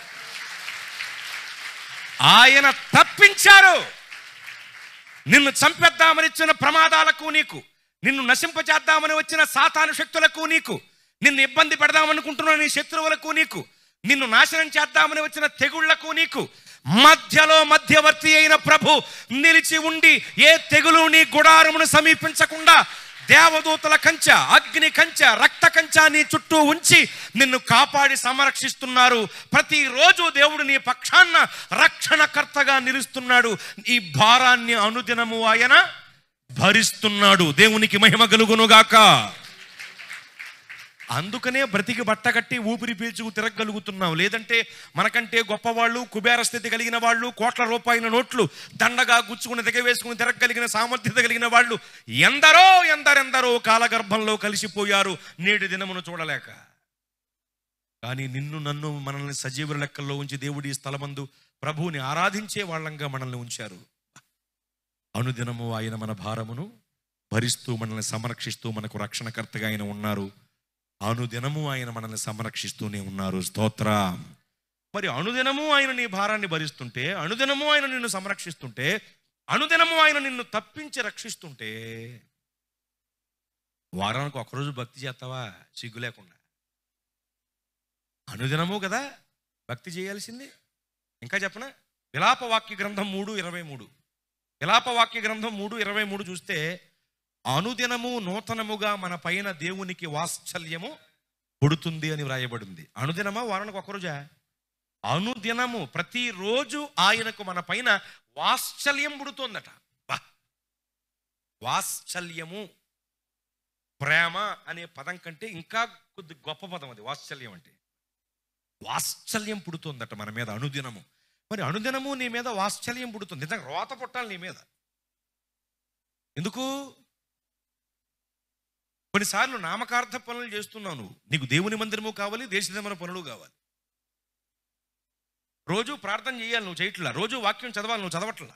ఆయన తప్పించారు. నిన్ను చంపేద్దామని వచ్చిన ప్రమాదాలకు నీకు, నిన్ను నశింపచేద్దామని వచ్చిన సాతాను శక్తులకు నీకు, నిన్ను ఇబ్బంది పెడదామనుకుంటున్న నీ శత్రువులకు నీకు, నిన్ను నాశనం చేద్దామని వచ్చిన తెగుళ్లకు నీకు మధ్యలో మధ్యవర్తి అయిన ప్రభు నిలిచి ఉండి ఏ తెగులు నీ గుడారమును సమీపించకుండా దేవదూతల కంచె, అగ్ని కంచె, రక్త కంచె నీ చుట్టూ ఉంచి నిన్ను కాపాడి సంరక్షిస్తున్నారు. ప్రతిరోజు దేవుడు నీ పక్షాన రక్షణకర్తగా నిలుస్తున్నాడు. ఈ భారాన్ని అనుదినము ఆయన భరిస్తున్నాడు. దేవునికి మహిమ కలుగునుగాక. అందుకనే బ్రతికి బట్ట కట్టి ఊపిరి పీల్చుకు తిరగలుగుతున్నాం. లేదంటే మనకంటే గొప్పవాళ్ళు, కుబేర స్థితి కలిగిన వాళ్ళు, కోట్ల రూపాయల నోట్లు దండగా గుచ్చుకుని దిగవేసుకుని తిరగలిగిన సామర్థ్యత కలిగిన వాళ్ళు ఎందరో ఎందరెందరో కాలగర్భంలో కలిసిపోయారు నేటి దినమును చూడలేక. కానీ నిన్ను నన్ను మనల్ని సజీవుల లెక్కల్లో ఉంచి దేవుడి స్థలమందు ప్రభువుని ఆరాధించే వాళ్ళంగా మనల్ని ఉంచారు. అనుదినము ఆయన మన భారమును భరిస్తూ మనల్ని సంరక్షిస్తూ మనకు రక్షణకర్తగా ఆయన ఉన్నారు. అనుదినము ఆయన మనల్ని సంరక్షిస్తూనే ఉన్నారు. స్తోత్ర. మరి అనుదినము ఆయన నీ భారాన్ని భరిస్తుంటే, అనుదినము ఆయన నిన్ను సంరక్షిస్తుంటే, అనుదినము ఆయన నిన్ను తప్పించి రక్షిస్తుంటే, వారానికి ఒకరోజు భక్తి చేస్తావా సిగ్గు లేకుండా? అనుదినము కదా భక్తి చేయాల్సింది. ఇంకా చెప్పనా, విలాప వాక్య గ్రంథం మూడు ఇరవై మూడు విలాప వాక్య గ్రంథం మూడు ఇరవై మూడు చూస్తే, అనుదినము నూతనముగా మన పైన దేవునికి వాత్సల్యము పుడుతుంది అని వ్రాయబడింది. అనుదినమా వారానికి ఒకరోజా? అనుదినము ప్రతిరోజు ఆయనకు మన పైన వాత్సల్యం పుడుతుందట. వాత్సల్యము, ప్రేమ అనే పదం కంటే ఇంకా కొద్ది గొప్ప పదం అది. వాత్సల్యం అంటే వాత్సల్యం పుడుతుందట మన మీద అనుదినము. మరి అనుదినము నీ మీద వాత్సల్యం పుడుతుంది. నిజంగా రోత పుట్టాలి నీ మీద. ఎందుకు? కొన్నిసార్లు నామకార్థ పనులు చేస్తున్నావు నువ్వు. నీకు దేవుని మందిరము కావాలి, దేశదమన పనులు కావాలి. రోజు ప్రార్థన చేయాలి, నువ్వు చేయట్లా. రోజు వాక్యం చదవాలి, నువ్వు చదవట్లా.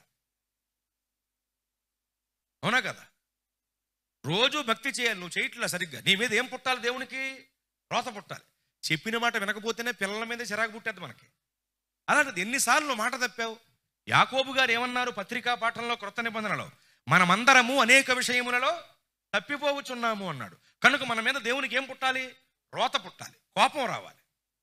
అవునా కదా? రోజు భక్తి చేయాలి, నువ్వు చేయట్లా సరిగ్గా. నీ మీద ఏం పుట్టాలి? దేవునికి రోత పుట్టాలి. చెప్పిన మాట వినకపోతేనే పిల్లల మీద చిరాకు పుట్టేది మనకి. అలాంటిది ఎన్నిసార్లు మాట తప్పావు? యాకోబు గారు ఏమన్నారు పత్రికా పాఠంలో, క్రొత్త నిబంధనలో? మనమందరము అనేక విషయములలో తప్పిపోవచ్చున్నాము అన్నాడు. కనుక మన మీద దేవునికి ఏం పుట్టాలి? రోత పుట్టాలి, కోపం రావాలి.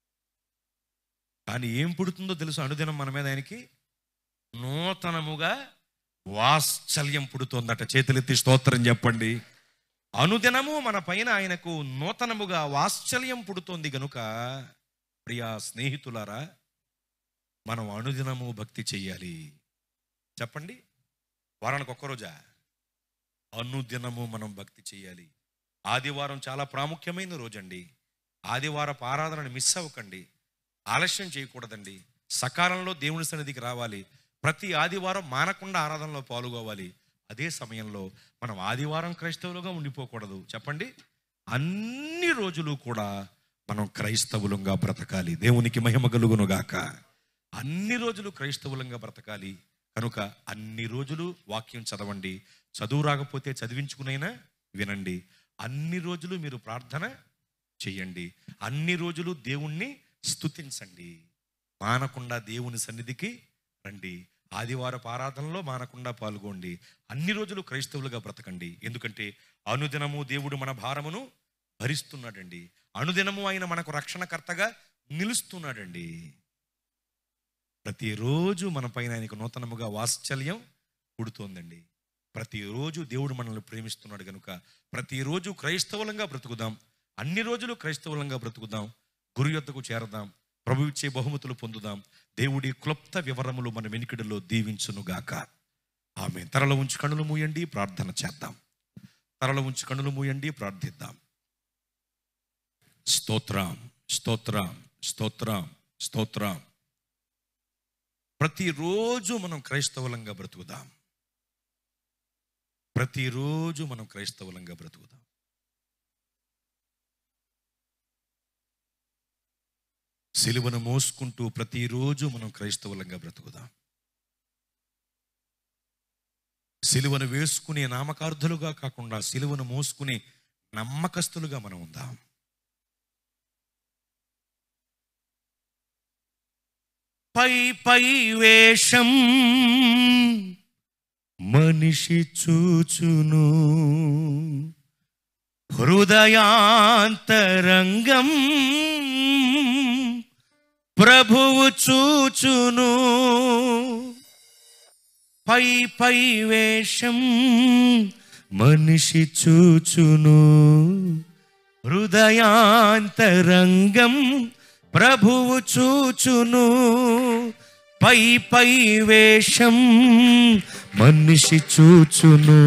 కానీ ఏం పుడుతుందో తెలుసు? అనుదినం మన మీద ఆయనకి నూతనముగా వాత్సల్యం పుడుతుందట. చేతులెత్తి స్తోత్రం చెప్పండి. అనుదినము మన పైన ఆయనకు నూతనముగా వాత్సల్యం పుడుతోంది గనుక ప్రియా స్నేహితులారా, మనం అనుదినము భక్తి చెయ్యాలి. చెప్పండి, వారానికి ఒక్కరోజా? అనుదినము మనం భక్తి చేయాలి. ఆదివారం చాలా ప్రాముఖ్యమైన రోజండి. ఆదివారపు ఆరాధనను మిస్ అవ్వకండి, ఆలస్యం చేయకూడదండి. సకాలంలో దేవుని సన్నిధికి రావాలి. ప్రతి ఆదివారం మానకుండా ఆరాధనలో పాల్గొవాలి. అదే సమయంలో మనం ఆదివారం క్రైస్తవులుగా ఉండిపోకూడదు. చెప్పండి, అన్ని రోజులు కూడా మనం క్రైస్తవులంగా బ్రతకాలి. దేవునికి మహిమ కలుగునుగాక. అన్ని రోజులు క్రైస్తవులంగా బ్రతకాలి. కనుక అన్ని రోజులు వాక్యం చదవండి. చదువు రాకపోతే చదివించుకునైనా వినండి. అన్ని రోజులు మీరు ప్రార్థన చెయ్యండి. అన్ని రోజులు దేవుణ్ణి స్తుతించండి. మానకుండా దేవుని సన్నిధికి రండి. ఆదివారపు ఆరాధనలో మానకుండా పాల్గొండి. అన్ని రోజులు క్రైస్తవులుగా బ్రతకండి. ఎందుకంటే అనుదినము దేవుడు మన భారమును భరిస్తున్నాడండి. అనుదినము ఆయన మనకు రక్షణకర్తగా నిలుస్తున్నాడండి. ప్రతిరోజు మన పైన ఆయనకు నూతనముగా వాత్సల్యం పుడుతోందండి. ప్రతిరోజు దేవుడు మనల్ని ప్రేమిస్తున్నాడు కనుక ప్రతిరోజు క్రైస్తవులంగా బ్రతుకుదాం. అన్ని రోజులు క్రైస్తవులంగా బ్రతుకుదాం. గురు యొద్దకు చేరదాం. ప్రభు ఇచ్చే బహుమతులు పొందుదాం. దేవుడి క్లుప్త వివరములు మన వెనుకడిలో దీవించునుగాక. ఆమె. తరలో ఉంచి కన్నులు మూయండి, ప్రార్థన చేద్దాం. తరలో ఉంచి కన్నులు మూయండి, ప్రార్థిద్దాం. స్తోత్రం, స్తోత్రం, స్తోత్రం, స్తోత్రం. ప్రతిరోజు మనం క్రైస్తవులంగా బ్రతుకుదాం. ప్రతిరోజు మనం క్రైస్తవులంగా బ్రతుకుదాం. సిలువను మోసుకుంటూ ప్రతిరోజు మనం క్రైస్తవులంగా బ్రతుకుదాం. సిలువను వేసుకునే నామకార్థులుగా కాకుండా సిలువను మోసుకునే నమ్మకస్తులుగా మనం ఉందాం. పై పై వేషం మనిషి చూచును, హృదయాంతరంగం ప్రభువు చూచును. పై పై వేషం మనిషి చూచును, హృదయాంతరంగం ప్రభువు చూచును. పై పై వేషం మనిషి చూచును,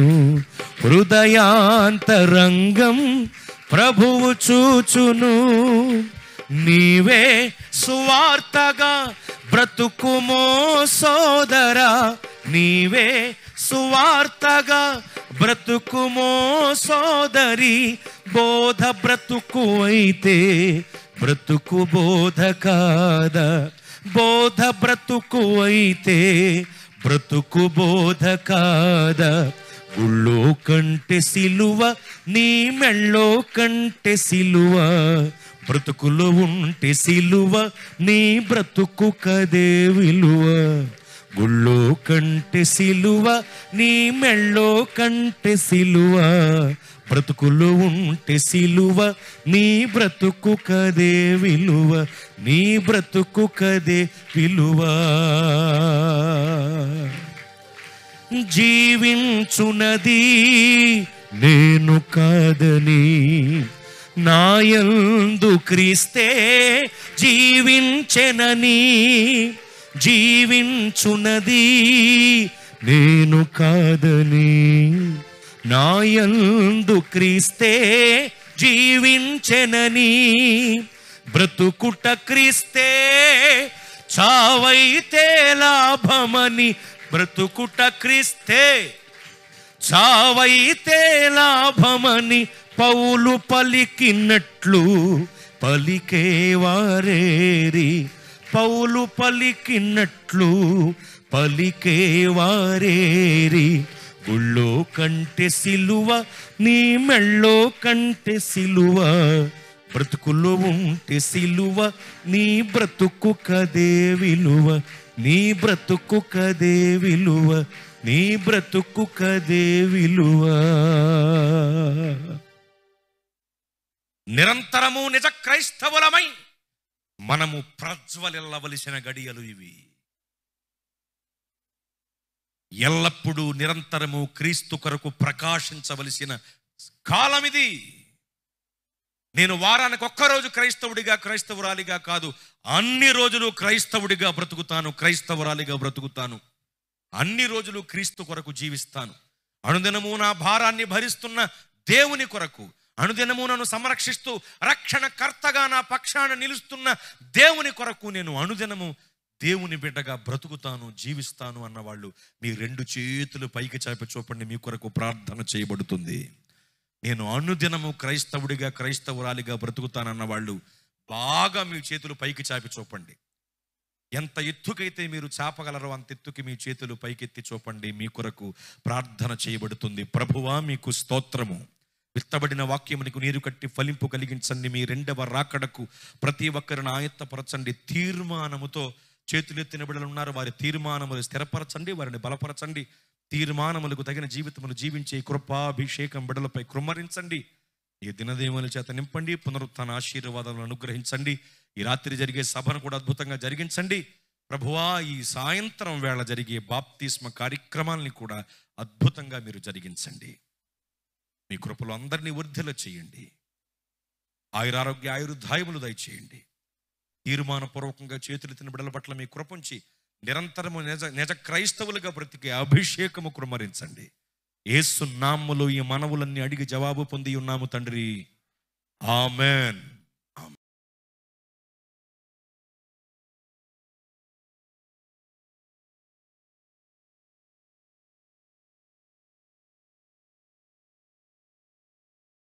హృదయాంతరంగం ప్రభువు చూచును. నీవే సువార్తగా బ్రతుకుమో సోదరా, నీవే సువార్తగా బ్రతుకుమో సోదరి. బోధ బ్రతుకు అయితే బ్రతుకు బోధ కాదా? బోధ బ్రతుకు అయితే బ్రతుకు బోధ కాదా? గుళ్ళో కంటే సిలువ నీ మెళ్ళో కంటే సిలువ, బ్రతుకులో ఉంటే సిలువ నీ బ్రతుకు కదే విలువ. గుళ్ళో కంటే సిలువ నీ మెళ్ళో కంటే సిలువ, బ్రతుకులో ఉంటే సిలువ నీ బ్రతుకు కదే విలువ, నీ బ్రతుకు కదే విలువ. జీవించునది నేను కాదని నాయందు క్రీస్తే జీవించెనని, జీవించునది నేను కాదని నాయందు క్రీస్తే జీవించెనని, బ్రతుకుట క్రీస్తే చావైతే లాభమని, బ్రతుకుట క్రీస్తే చావైతే లాభమని పౌలు పలికినట్లు పలికేవారేరి, పౌలు పలికినట్లు పలికేవారేరి. గుళ్ళో కంటే సిలువ నీ మెళ్ళో కంటే సిలువ, బ్రతుకులో ఉంటే సిలువ నీ బ్రతుకు కదే విలువ, నీ బ్రతుకు కదే విలువ, నీ బ్రతుకు కదే విలువ. నిరంతరము నిజ క్రైస్తవులమై మనము ప్రజ్వలిల్లవలసిన గడియలు ఇవి. ఎల్లప్పుడూ నిరంతరము క్రీస్తు కొరకు ప్రకాశించవలసిన కాలం ఇది. నేను వారానికి ఒక్కరోజు క్రైస్తవుడిగా క్రైస్తవురాలిగా కాదు, అన్ని రోజులు క్రైస్తవుడిగా బ్రతుకుతాను, క్రైస్తవురాలిగా బ్రతుకుతాను. అన్ని రోజులు క్రీస్తు కొరకు జీవిస్తాను. అనుదినము నా భారాన్ని భరిస్తున్న దేవుని కొరకు, అనుదినము నన్ను సంరక్షిస్తూ రక్షణకర్తగా నా పక్షాన నిలుస్తున్న దేవుని కొరకు నేను అనుదినము దేవుని బిడ్డగా బ్రతుకుతాను, జీవిస్తాను అన్నవాళ్ళు మీ రెండు చేతులు పైకి చాపి చూపండి, మీ కొరకు ప్రార్థన చేయబడుతుంది. నేను అనుదినము క్రైస్తవుడిగా క్రైస్తవురాలిగా బ్రతుకుతానన్న వాళ్ళు బాగా మీ చేతులు పైకి చాపి చూపండి. ఎంత ఎత్తుకైతే మీరు చాపగలరో అంత ఎత్తుకి మీ చేతులు పైకెత్తి చూపండి, మీ కొరకు ప్రార్థన చేయబడుతుంది. ప్రభువా మీకు స్తోత్రము. విత్తబడిన వాక్యమునికి నీరు కట్టి ఫలింపు కలిగించండి. మీ రెండవ రాకడకు ప్రతి ఒక్కరిని ఆయత్తపరచండి. తీర్మానముతో చేతులెత్తిన బిడ్డలు ఉన్నారు, వారి తీర్మానములు స్థిరపరచండి, వారిని బలపరచండి. తీర్మానములకు తగిన జీవితములు జీవించే కృపాభిషేకం బిడ్డలపై కృమ్మరించండి. ఈ దినదేవుల చేత నింపండి, పునరుత్థాన ఆశీర్వాదాలను అనుగ్రహించండి. ఈ రాత్రి జరిగే సభను కూడా అద్భుతంగా జరిగించండి. ప్రభువా ఈ సాయంత్రం వేళ జరిగే బాప్తిస్మ కార్యక్రమాలని కూడా అద్భుతంగా మీరు జరిగించండి. మీ కృపలో అందరినీ వర్ధిల్ల చేయండి. ఆయురారోగ్య ఆయుర్దాయములు దయచేయండి. తీర్మానపూర్వకంగా చేతులెత్తిన బిడ్డల పట్ల మీ కృపంచి నిరంతరము నిజ నిజ క్రైస్తవులుగా బ్రతికే అభిషేకము కృమ్మరించండి. యేసు నామములో ఈ మనవులన్నీ అడిగి జవాబు పొంది ఉన్నాము తండ్రి, ఆమెన్.